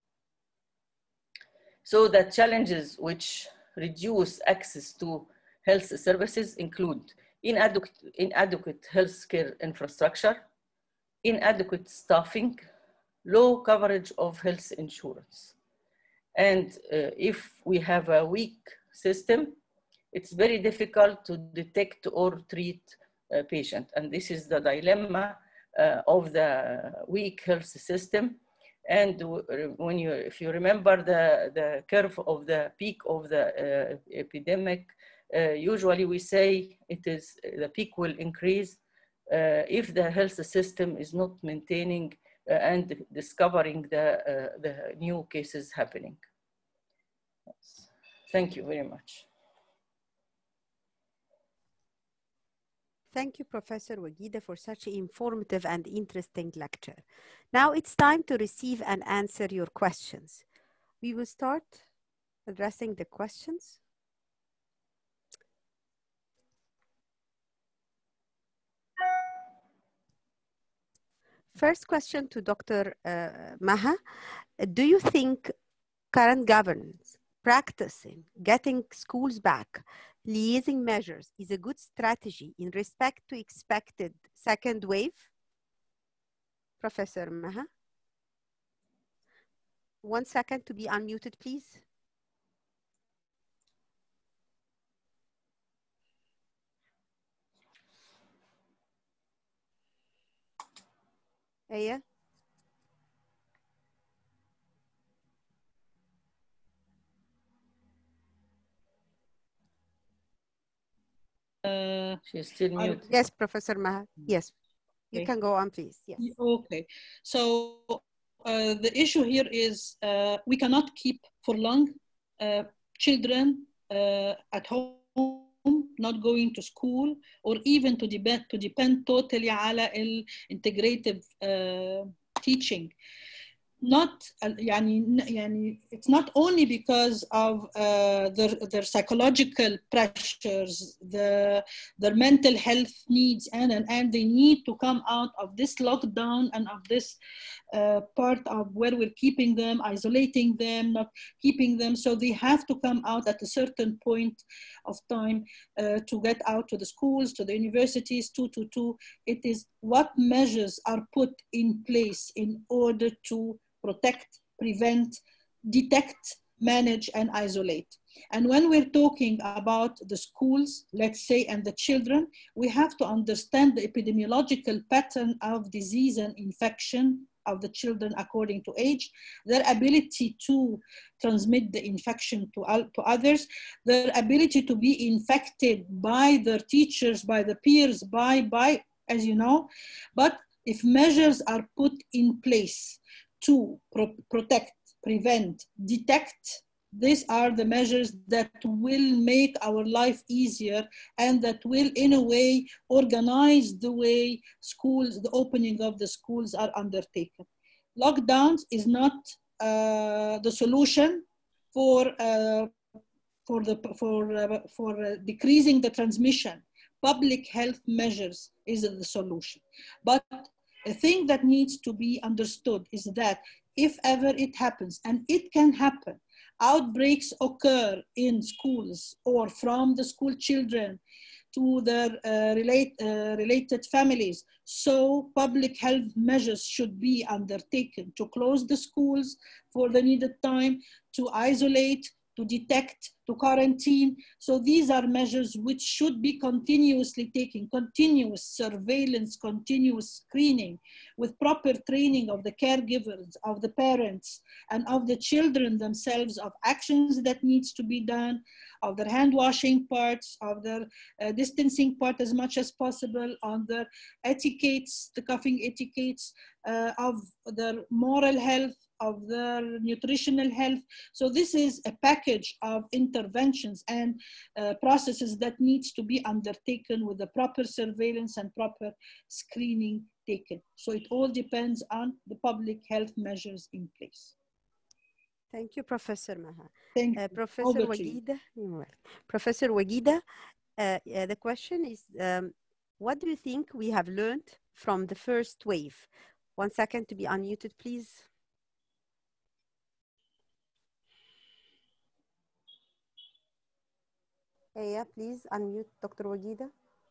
So the challenges which reduce access to health services include inadequate healthcare infrastructure, inadequate staffing, low coverage of health insurance. And if we have a weak system, it's very difficult to detect or treat a patient. And this is the dilemma of the weak health system. And if you remember the curve of the peak of the epidemic, usually we say the peak will increase if the health system is not maintaining and discovering the new cases happening. Thank you very much. Thank you, Professor Wagida, for such an informative and interesting lecture. Now it's time to receive and answer your questions. We will start addressing the questions. First question to Dr. Maha. Do you think current governance practicing getting schools back, liaising measures is a good strategy in respect to expected second wave? Professor Maha. 1 second to be unmuted, please. Aya? She's still muted. Yes, Professor Maha. Yes, you can go on, please. Yes. Okay. So the issue here is we cannot keep for long children at home, not going to school, or even to depend totally على integrative teaching. It's not only because of their psychological pressures, their mental health needs, and they need to come out of this lockdown and of this part of where we're keeping them, isolating them, not keeping them. So they have to come out at a certain point of time to get out to the schools, to the universities, It is what measures are put in place in order to protect, prevent, detect, manage, and isolate. And when we're talking about the schools, let's say, and the children, we have to understand the epidemiological pattern of disease and infection of the children according to age, their ability to transmit the infection to others, their ability to be infected by their teachers, by the peers, by as you know. But if measures are put in place to protect, prevent, detect, these are the measures that will make our life easier and that will, in a way, organize the way schools, the opening of the schools are undertaken. Lockdowns is not the solution for decreasing the transmission. Public health measures is the solution. But a thing that needs to be understood is that if ever it happens, and it can happen, outbreaks occur in schools or from the school children to their related families. So public health measures should be undertaken to close the schools for the needed time, to isolate, to detect, to quarantine. So these are measures which should be continuously taken, continuous surveillance, continuous screening, with proper training of the caregivers, of the parents, and of the children themselves, of actions that needs to be done, of their hand washing parts, of their distancing part as much as possible, on their etiquettes, the coughing etiquettes, of their moral health, of their nutritional health. So this is a package of interventions and processes that needs to be undertaken with the proper surveillance and proper screening taken. So it all depends on the public health measures in place. Thank you, Professor Maha. Thank you. Professor Over to you. Wagida, Professor Wagida, the question is, what do you think we have learned from the first wave? 1 second to be unmuted, please. Yeah, please unmute Dr. Wagida.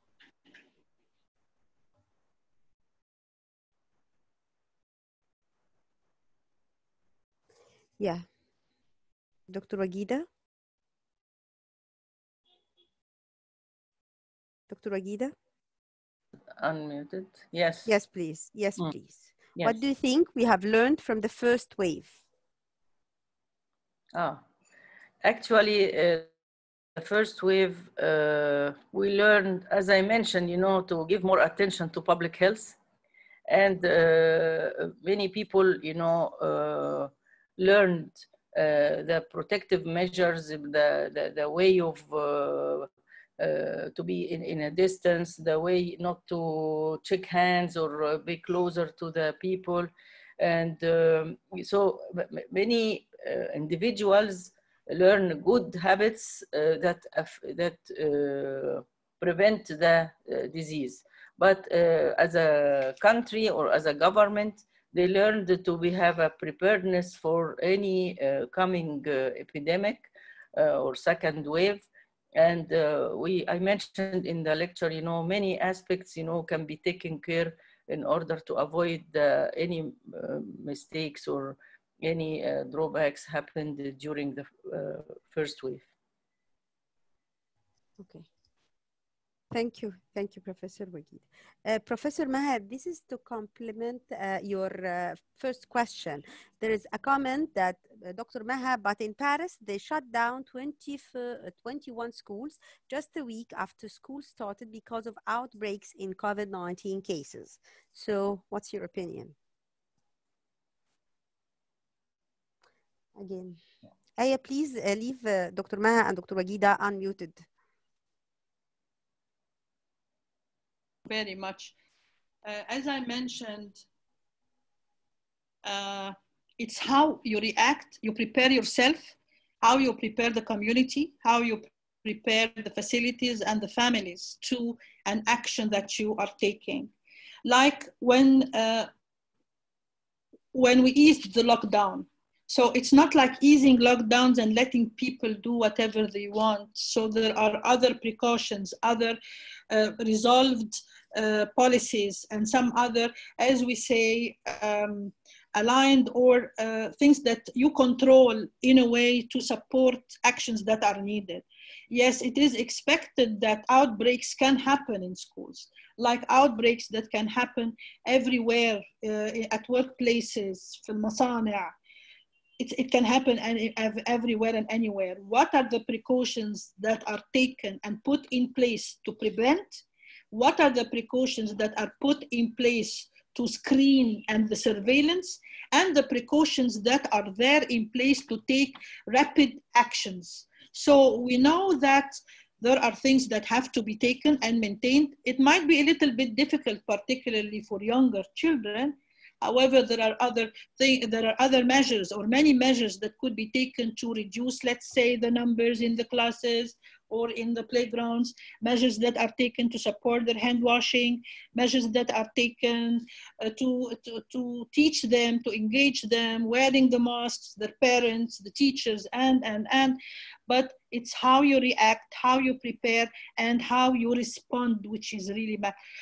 Yeah. Dr. Wagida? Dr. Wagida? Unmuted. Yes. Yes, please. Yes, please. Yes. What do you think we have learned from the first wave? Actually, the first wave, we learned, as I mentioned, to give more attention to public health. And many people, learned the protective measures, the way of to be in a distance, the way not to shake hands or be closer to the people. And so many individuals learn good habits that prevent the disease. But as a country or as a government, they learned to have a preparedness for any coming epidemic or second wave. And I mentioned in the lecture, many aspects, can be taken care in order to avoid any mistakes or any drawbacks happened during the first wave. Okay. Thank you. Thank you, Professor Wagid. Professor Maha, this is to complement your first question. There is a comment that Dr. Maha, but in Paris, they shut down 21 schools just a week after school started because of outbreaks in COVID-19 cases. So what's your opinion? Again, Aya, please leave Dr. Maha and Dr. Wagida unmuted. Very much. As I mentioned, it's how you react, you prepare yourself, how you prepare the community, how you prepare the facilities and the families to an action that you are taking. Like when we eased the lockdown. So it's not like easing lockdowns and letting people do whatever they want. So there are other precautions, other resolved policies, and some other, as we say, aligned or things that you control in a way to support actions that are needed. Yes, it is expected that outbreaks can happen in schools, like outbreaks that can happen everywhere, at workplaces, في المصانع. It can happen everywhere and anywhere. What are the precautions that are taken and put in place to prevent? What are the precautions that are put in place to screen and the surveillance? And the precautions that are there in place to take rapid actions. So we know that there are things that have to be taken and maintained. It might be a little bit difficult, particularly for younger children. However, there are other measures or many measures that could be taken to reduce, let's say, the numbers in the classes or in the playgrounds, measures that are taken to support their hand washing, measures that are taken to teach them, to engage them, wearing the masks, their parents, the teachers, and. But it's how you react, how you prepare, and how you respond, which is really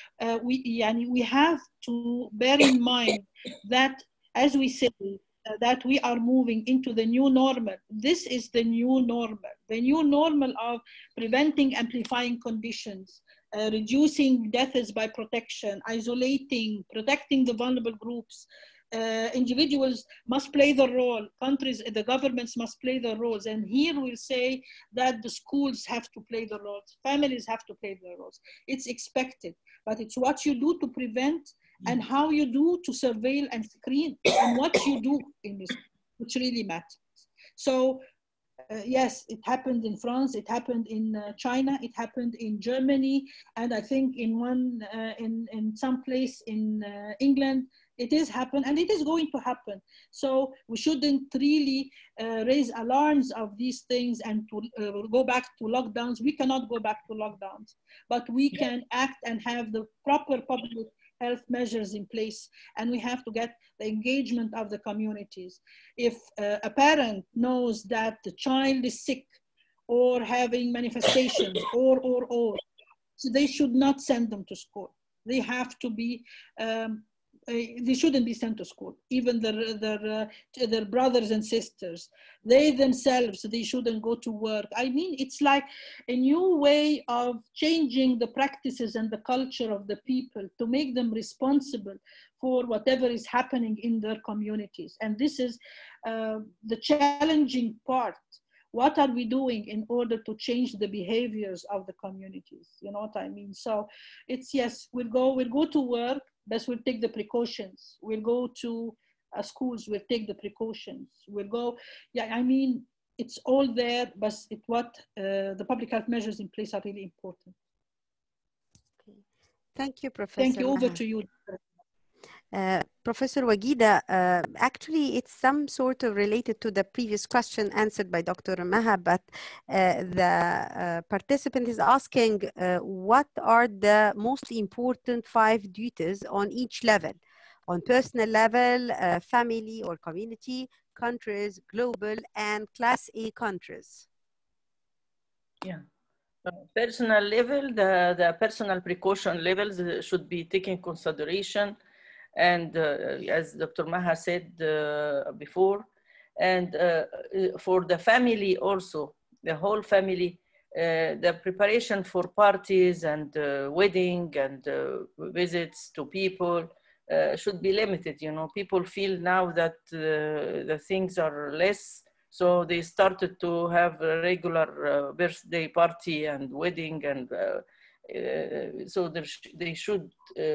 we have to bear in mind that, as we say, that we are moving into the new normal. This is the new normal of preventing amplifying conditions, reducing deaths by protection, isolating, protecting the vulnerable groups. Individuals must play the role, countries, the governments must play the roles. And here we'll say that the schools have to play the roles, families have to play the roles. It's expected, but it's what you do to prevent and how you do to surveil and screen and what you do in this, which really matters. So yes, it happened in France, it happened in China, it happened in Germany, and I think in some place in England, it is happened, and it is going to happen. So we shouldn't really raise alarms of these things and to go back to lockdowns. We cannot go back to lockdowns, but we can act and have the proper public health measures in place, and we have to get the engagement of the communities. If a parent knows that the child is sick or having manifestations or, so they should not send them to school. They have to be, they shouldn't be sent to school. Even their brothers and sisters, they themselves, they shouldn't go to work. I mean, it's like a new way of changing the practices and the culture of the people to make them responsible for whatever is happening in their communities. And this is the challenging part. What are we doing in order to change the behaviors of the communities? You know what I mean? So it's, yes, we'll go to work, but we'll take the precautions. We'll go to schools, we'll take the precautions. We'll go, yeah, I mean, it's all there, but the public health measures in place are really important. Thank you, Professor. Thank you. Over to you. Professor Wagida, actually it's some sort of related to the previous question answered by Dr. Maha, but the participant is asking what are the most important 5 duties on each level, on personal level, family or community, countries, global, and Class A countries. Yeah. Personal level, the personal precaution levels should be taken in consideration. And as Dr. Maha said before, and for the family also, the whole family, the preparation for parties and wedding and visits to people should be limited. You know, people feel now that the things are less, so they started to have a regular birthday party and wedding, and so they should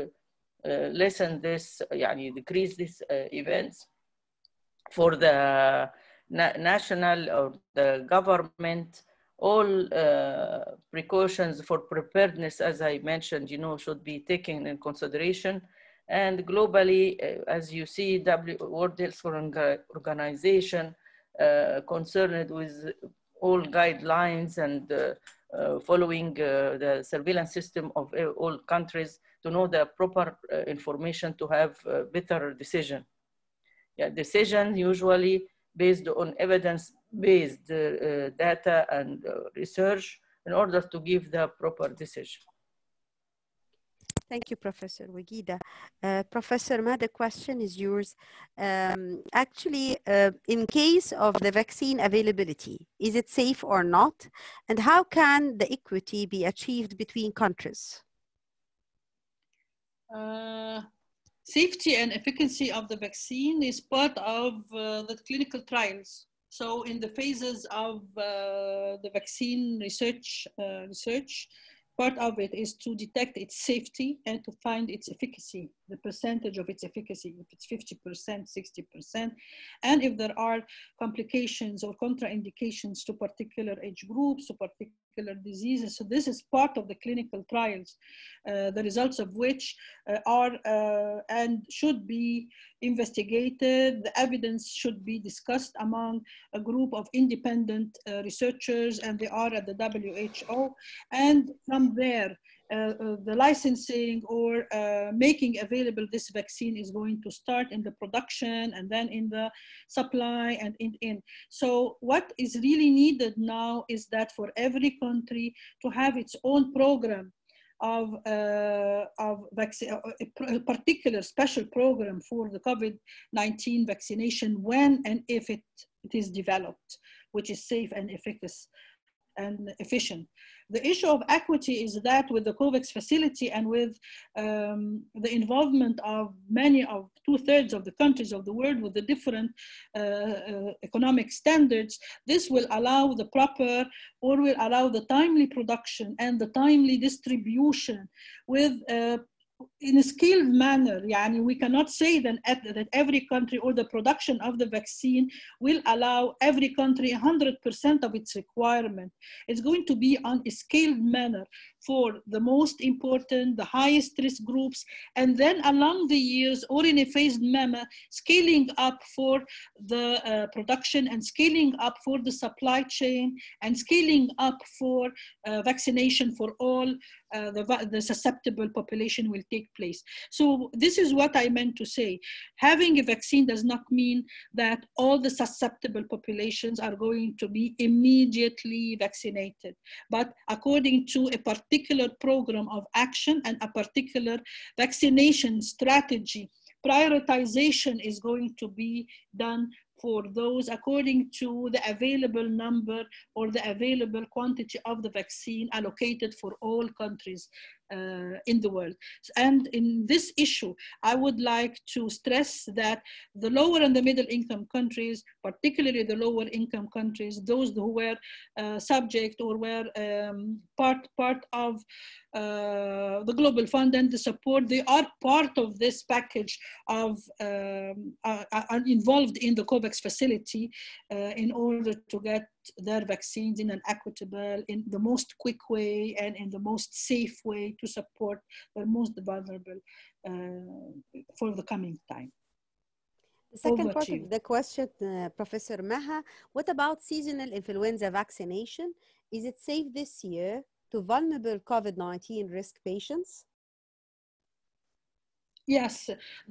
lessen this, decrease these events. For the national or the government, all precautions for preparedness, as I mentioned, should be taken in consideration. And globally, as you see, World Health Organization concerned with all guidelines and following the surveillance system of all countries to know the proper information to have a better decision. Yeah, decision usually based on evidence-based data and research in order to give the proper decision. Thank you, Professor Wagida. Professor Ma, the question is yours. Actually, in case of the vaccine availability, is it safe or not? And how can the equity be achieved between countries? Safety and efficacy of the vaccine is part of the clinical trials. So in the phases of the vaccine research, part of it is to detect its safety and to find its efficacy, the percentage of its efficacy, if it's 50%, 60%, and if there are complications or contraindications to particular age groups, to particular diseases. So this is part of the clinical trials, the results of which are and should be investigated. The evidence should be discussed among a group of independent researchers, and they are at the WHO. And from there, the licensing or making available this vaccine is going to start in the production and then in the supply and in. So what is really needed now is that for every country to have its own program of vaccine, a particular special program for the COVID-19 vaccination when and if it is developed, which is safe and efficacious and efficient. The issue of equity is that with the COVAX facility and with the involvement of many of 2/3 of the countries of the world with the different economic standards, this will allow the proper or will allow the timely production and the timely distribution with in a scaled manner. Yani we cannot say that every country or the production of the vaccine will allow every country 100% of its requirement. It's going to be on a scaled manner for the most important, the highest risk groups, and then along the years or in a phased manner, scaling up for the production and scaling up for the supply chain and scaling up for vaccination for all the susceptible population will take place. So this is what I meant to say. Having a vaccine does not mean that all the susceptible populations are going to be immediately vaccinated, but according to a particular program of action and a particular vaccination strategy, prioritization is going to be done for those according to the available number or the available quantity of the vaccine allocated for all countries in the world. And in this issue, I would like to stress that the lower and the middle income countries, particularly the lower income countries, those who were subject or were part of the Global Fund and the support, they are part of this package of are involved in the COVAX facility in order to get their vaccines in an equitable, in the most quick way and in the most safe way to support the most vulnerable for the coming time. The second part of the question, Professor Maha, what about seasonal influenza vaccination? Is it safe this year to vulnerable COVID-19 risk patients? Yes.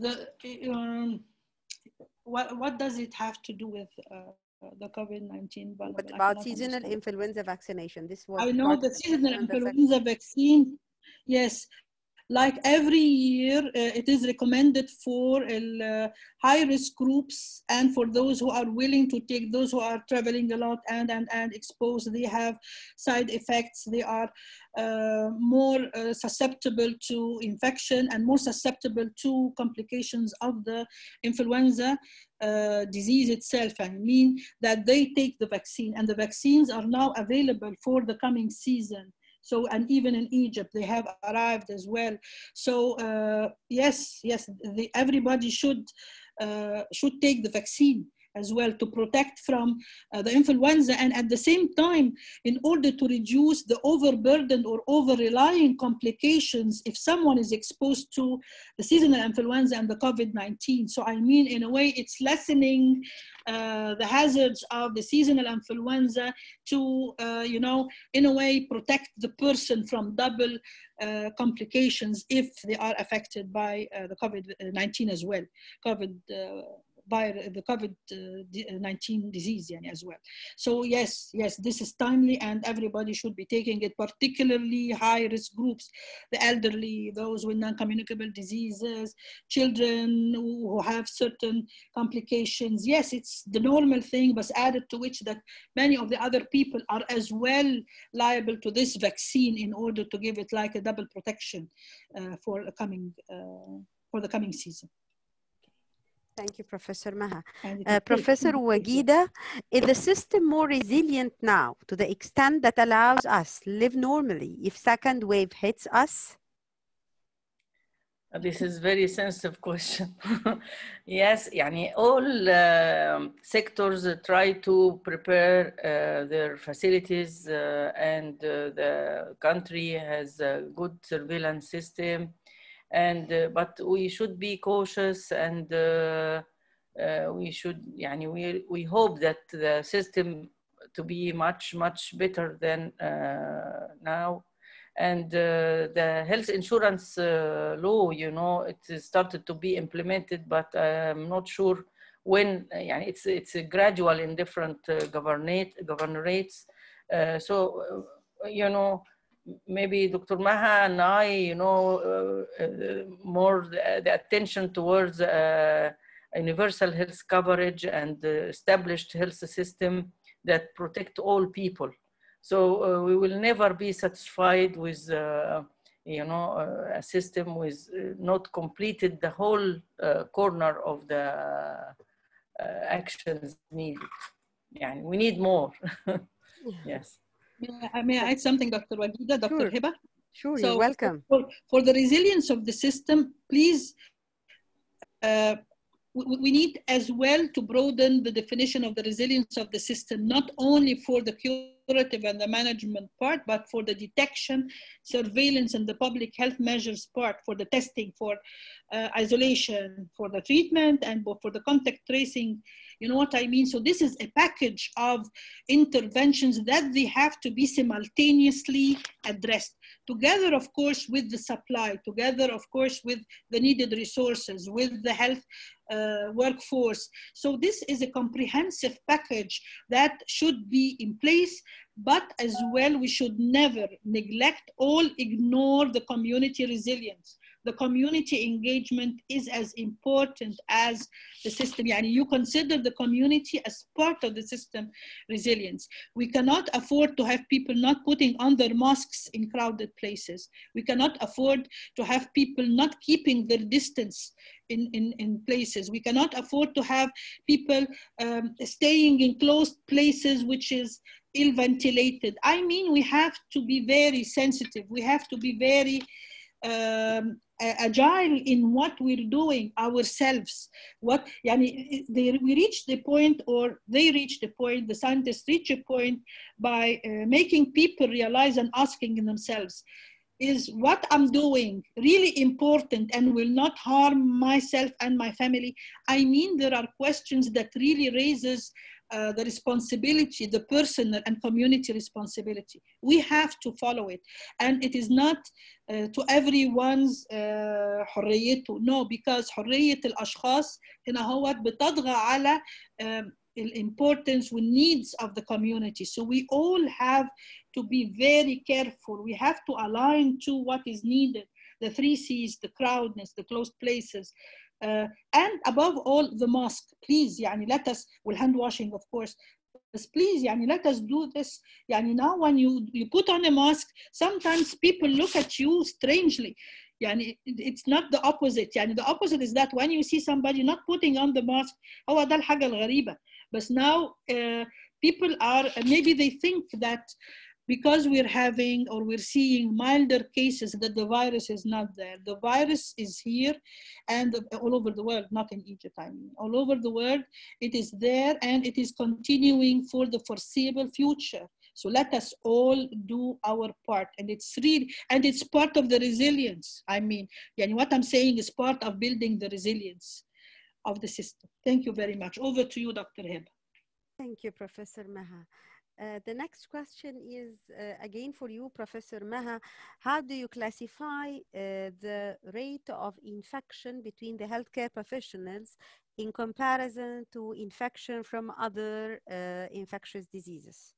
What does it have to do with the COVID-19 vulnerable? What about seasonal influenza vaccination? This was I know the seasonal influenza vaccine, yes. Like every year, it is recommended for high-risk groups and for those who are willing to take, those who are traveling a lot and exposed, they have side effects, they are more susceptible to infection and more susceptible to complications of the influenza disease itself. I mean that they take the vaccine, and the vaccines are now available for the coming season. So, and even in Egypt, they have arrived as well. So yes, everybody should take the vaccine as well to protect from the influenza, and at the same time, in order to reduce the overburden or over-relying complications if someone is exposed to the seasonal influenza and the COVID-19. So I mean, in a way, it's lessening the hazards of the seasonal influenza to, you know, in a way, protect the person from double complications if they are affected by the COVID-19 as well, by the COVID-19 disease as well. So yes, this is timely and everybody should be taking it, particularly high-risk groups, the elderly, those with non-communicable diseases, children who have certain complications. Yes, it's the normal thing, but added to which that many of the other people are as well liable to this vaccine in order to give it like a double protection for the coming season. Thank you, Professor Maha. Professor Wagida, is the system more resilient now to the extent that allows us live normally if second wave hits us? This is very sensitive question. Yes, all sectors try to prepare their facilities and the country has a good surveillance system. And but we should be cautious, and we should, we hope that the system to be much better than now. And the health insurance law, it started to be implemented, but I'm not sure when. It's gradual in different governorates. So maybe Dr. Maha and I, more the attention towards universal health coverage and established health system that protect all people. So we will never be satisfied with, a system with not completed the whole corner of the actions needed. We need more. Yes. May I add something, Dr. Wagida, Dr. Sure. Hiba? Sure, you're So welcome. for the resilience of the system, please, we need as well to broaden the definition of the resilience of the system, not only for the curative and the management part, but for the detection, surveillance, and the public health measures part, for the testing, for isolation, for the treatment, and for the contact tracing. You know what I mean? So this is a package of interventions that they have to be simultaneously addressed, together, of course, with the supply, together, of course, with the needed resources, with the health workforce. So this is a comprehensive package that should be in place, but as well, we should never neglect or ignore the community resilience. The community engagement is as important as the system. Yani you consider the community as part of the system resilience. We cannot afford to have people not putting on their masks in crowded places. We cannot afford to have people not keeping their distance in places. We cannot afford to have people staying in closed places which is ill ventilated. I mean, we have to be very sensitive. We have to be very agile in what we're doing ourselves. What, yani, we reach the point, or they reach the point, the scientists reach a point by making people realize and asking themselves, is what I'm doing really important and will not harm myself and my family? I mean, there are questions that really raises the responsibility, the personal and community responsibility. We have to follow it. And it is not to everyone's حريته. No, because حرية الأشخاص هنا هو بتطغى على the importance and needs of the community. So we all have to be very careful. We have to align to what is needed. The 3 C's, the crowdness, the closed places, and above all, the mask. Please, yani, let us, well, hand washing, of course, but please, yani, let us do this. Yani, now when you put on a mask, sometimes people look at you strangely. Yani, it's not the opposite. Yani, the opposite is that when you see somebody not putting on the mask, هو ده الحاجة الغريبة. But now people are, maybe they think that because we're having or we're seeing milder cases that the virus is not there. The virus is here and all over the world, not in Egypt, I mean, all over the world, it is there and it is continuing for the foreseeable future. So let us all do our part, and it's really, and it's part of the resilience. I mean, yani what I'm saying is part of building the resilience of the system. Thank you very much. Over to you, Dr. Heba. Thank you, Professor Maha. The next question is again for you, Professor Maha. How do you classify the rate of infection between the healthcare professionals in comparison to infection from other infectious diseases?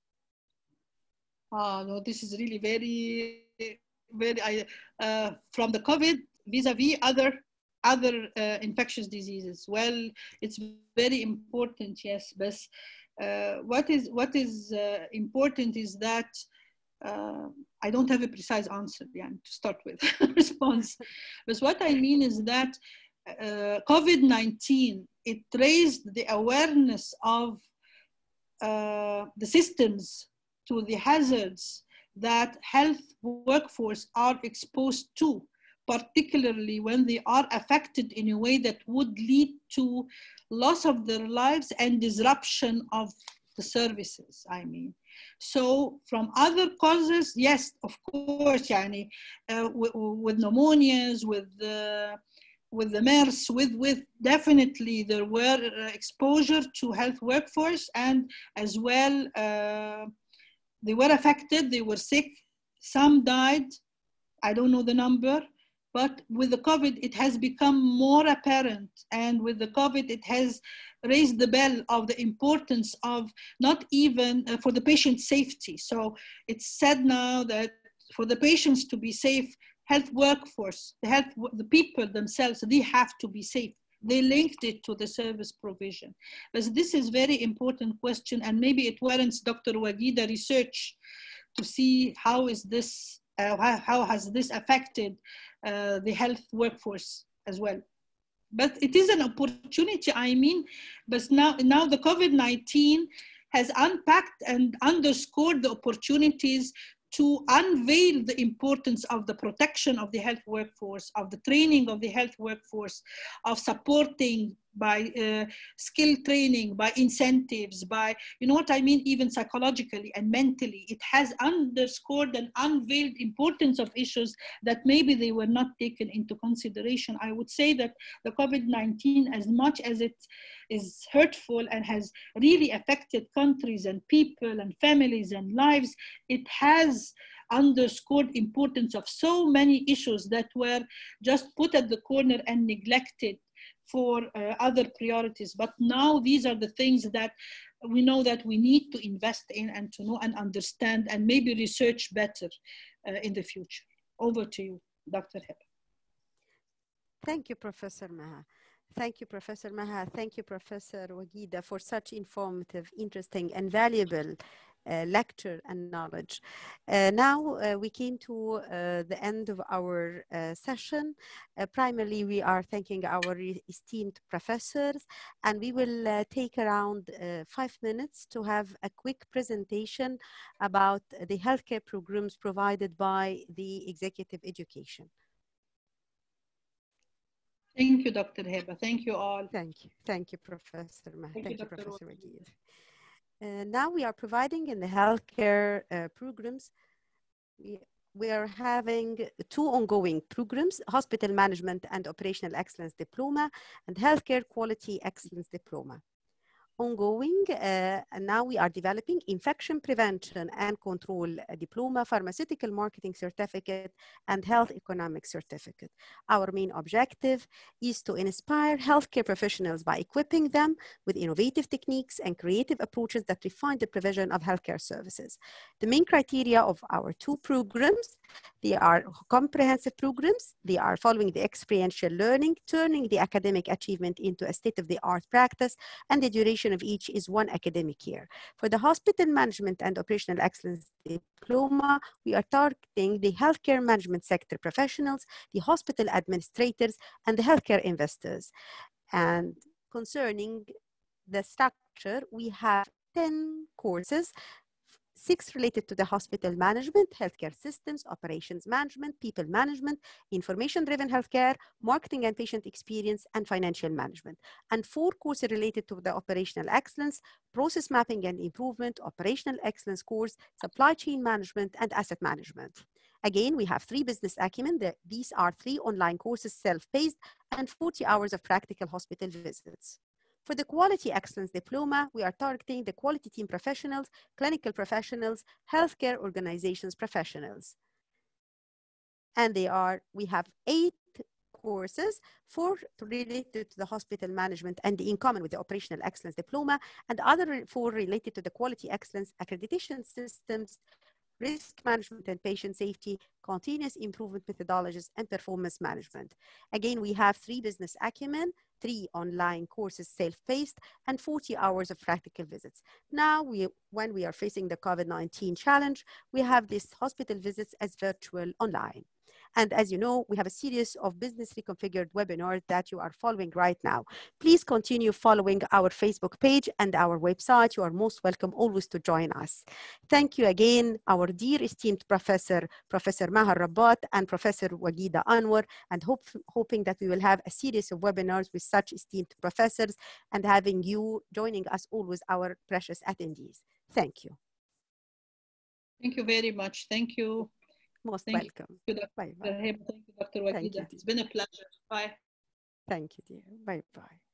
No, this is really very, very, from the COVID vis-a-vis other infectious diseases. Well, it's very important, yes, but what is important is that I don't have a precise answer, yeah, to start with response. But what I mean is that COVID-19, it raised the awareness of the systems to the hazards that health workforce are exposed to, particularly when they are affected in a way that would lead to loss of their lives and disruption of the services, I mean. So from other causes, yes, of course, yani, with pneumonias, with the MERS, with definitely there were exposure to health workforce, and as well, they were affected, they were sick, some died, I don't know the number, but with the COVID, it has become more apparent. And with the COVID, it has raised the bell of the importance of not even for the patient safety. So it's said now that for the patients to be safe, health workforce, the people themselves, they have to be safe. They linked it to the service provision. But this is very important question, and maybe it warrants Dr. Wagida research to see how is this, how has this affected the health workforce as well. But it is an opportunity, I mean, but now the COVID-19 has unpacked and underscored the opportunities to unveil the importance of the protection of the health workforce, of the training of the health workforce, of supporting by skill training, by incentives, by, you know what I mean, even psychologically and mentally. It has underscored and unveiled importance of issues that maybe they were not taken into consideration. I would say that the COVID-19, as much as it is hurtful and has really affected countries and people and families and lives, it has underscored importance of so many issues that were just put at the corner and neglected for other priorities. But now these are the things that we know that we need to invest in and to know and understand and maybe research better in the future. Over to you, Dr. Heba. Thank you, Professor Maha. Thank you, Professor Maha. Thank you, Professor Wagida, for such informative, interesting, and valuable lecture and knowledge. Now we came to the end of our session. Primarily, we are thanking our esteemed professors, and we will take around 5 minutes to have a quick presentation about the healthcare programs provided by the executive education. Thank you, Dr. Heba. Thank you all. Thank you. Thank you, Professor Maha. Thank you, Professor Wagida. Now we are providing in the healthcare programs. We are having 2 ongoing programs: Hospital Management and Operational Excellence Diploma and Healthcare Quality Excellence Diploma. Ongoing, and now we are developing Infection Prevention and Control Diploma, Pharmaceutical Marketing Certificate, and Health Economic Certificate. Our main objective is to inspire healthcare professionals by equipping them with innovative techniques and creative approaches that refine the provision of healthcare services. The main criteria of our 2 programs: they are comprehensive programs. They are following the experiential learning, turning the academic achievement into a state-of-the-art practice, and the duration of each is 1 academic year. For the Hospital Management and Operational Excellence Diploma, we are targeting the healthcare management sector professionals, the hospital administrators, and the healthcare investors. And concerning the structure, we have 10 courses: 6 related to the hospital management, healthcare systems, operations management, people management, information-driven healthcare, marketing and patient experience, and financial management. And 4 courses related to the operational excellence, process mapping and improvement, operational excellence course, supply chain management, and asset management. Again, we have 3 business acumen. These are 3 online courses, self-paced, and 40 hours of practical hospital visits. For the Quality Excellence Diploma, we are targeting the quality team professionals, clinical professionals, healthcare organizations professionals. And we have 8 courses, 4 related to the hospital management and in common with the Operational Excellence Diploma, and other 4 related to the quality excellence, accreditation systems, risk management and patient safety, continuous improvement methodologies, and performance management. Again, we have 3 business acumen, 3 online courses, self-paced, and 40 hours of practical visits. Now, when we are facing the COVID-19 challenge, we have these hospital visits as virtual online. And as you know, we have a series of business reconfigured webinars that you are following right now. Please continue following our Facebook page and our website. You are most welcome always to join us. Thank you again, our dear esteemed Professor Maha El Rabbat and Professor Wagida Anwar, and hoping that we will have a series of webinars with such esteemed professors and having you joining us always, our precious attendees. Thank you. Thank you very much. Thank you. Most Thank welcome. you, Dr. Bye-bye. Thank you, Dr. Wagida. It's been a pleasure. Bye. Thank you, dear. Bye-bye.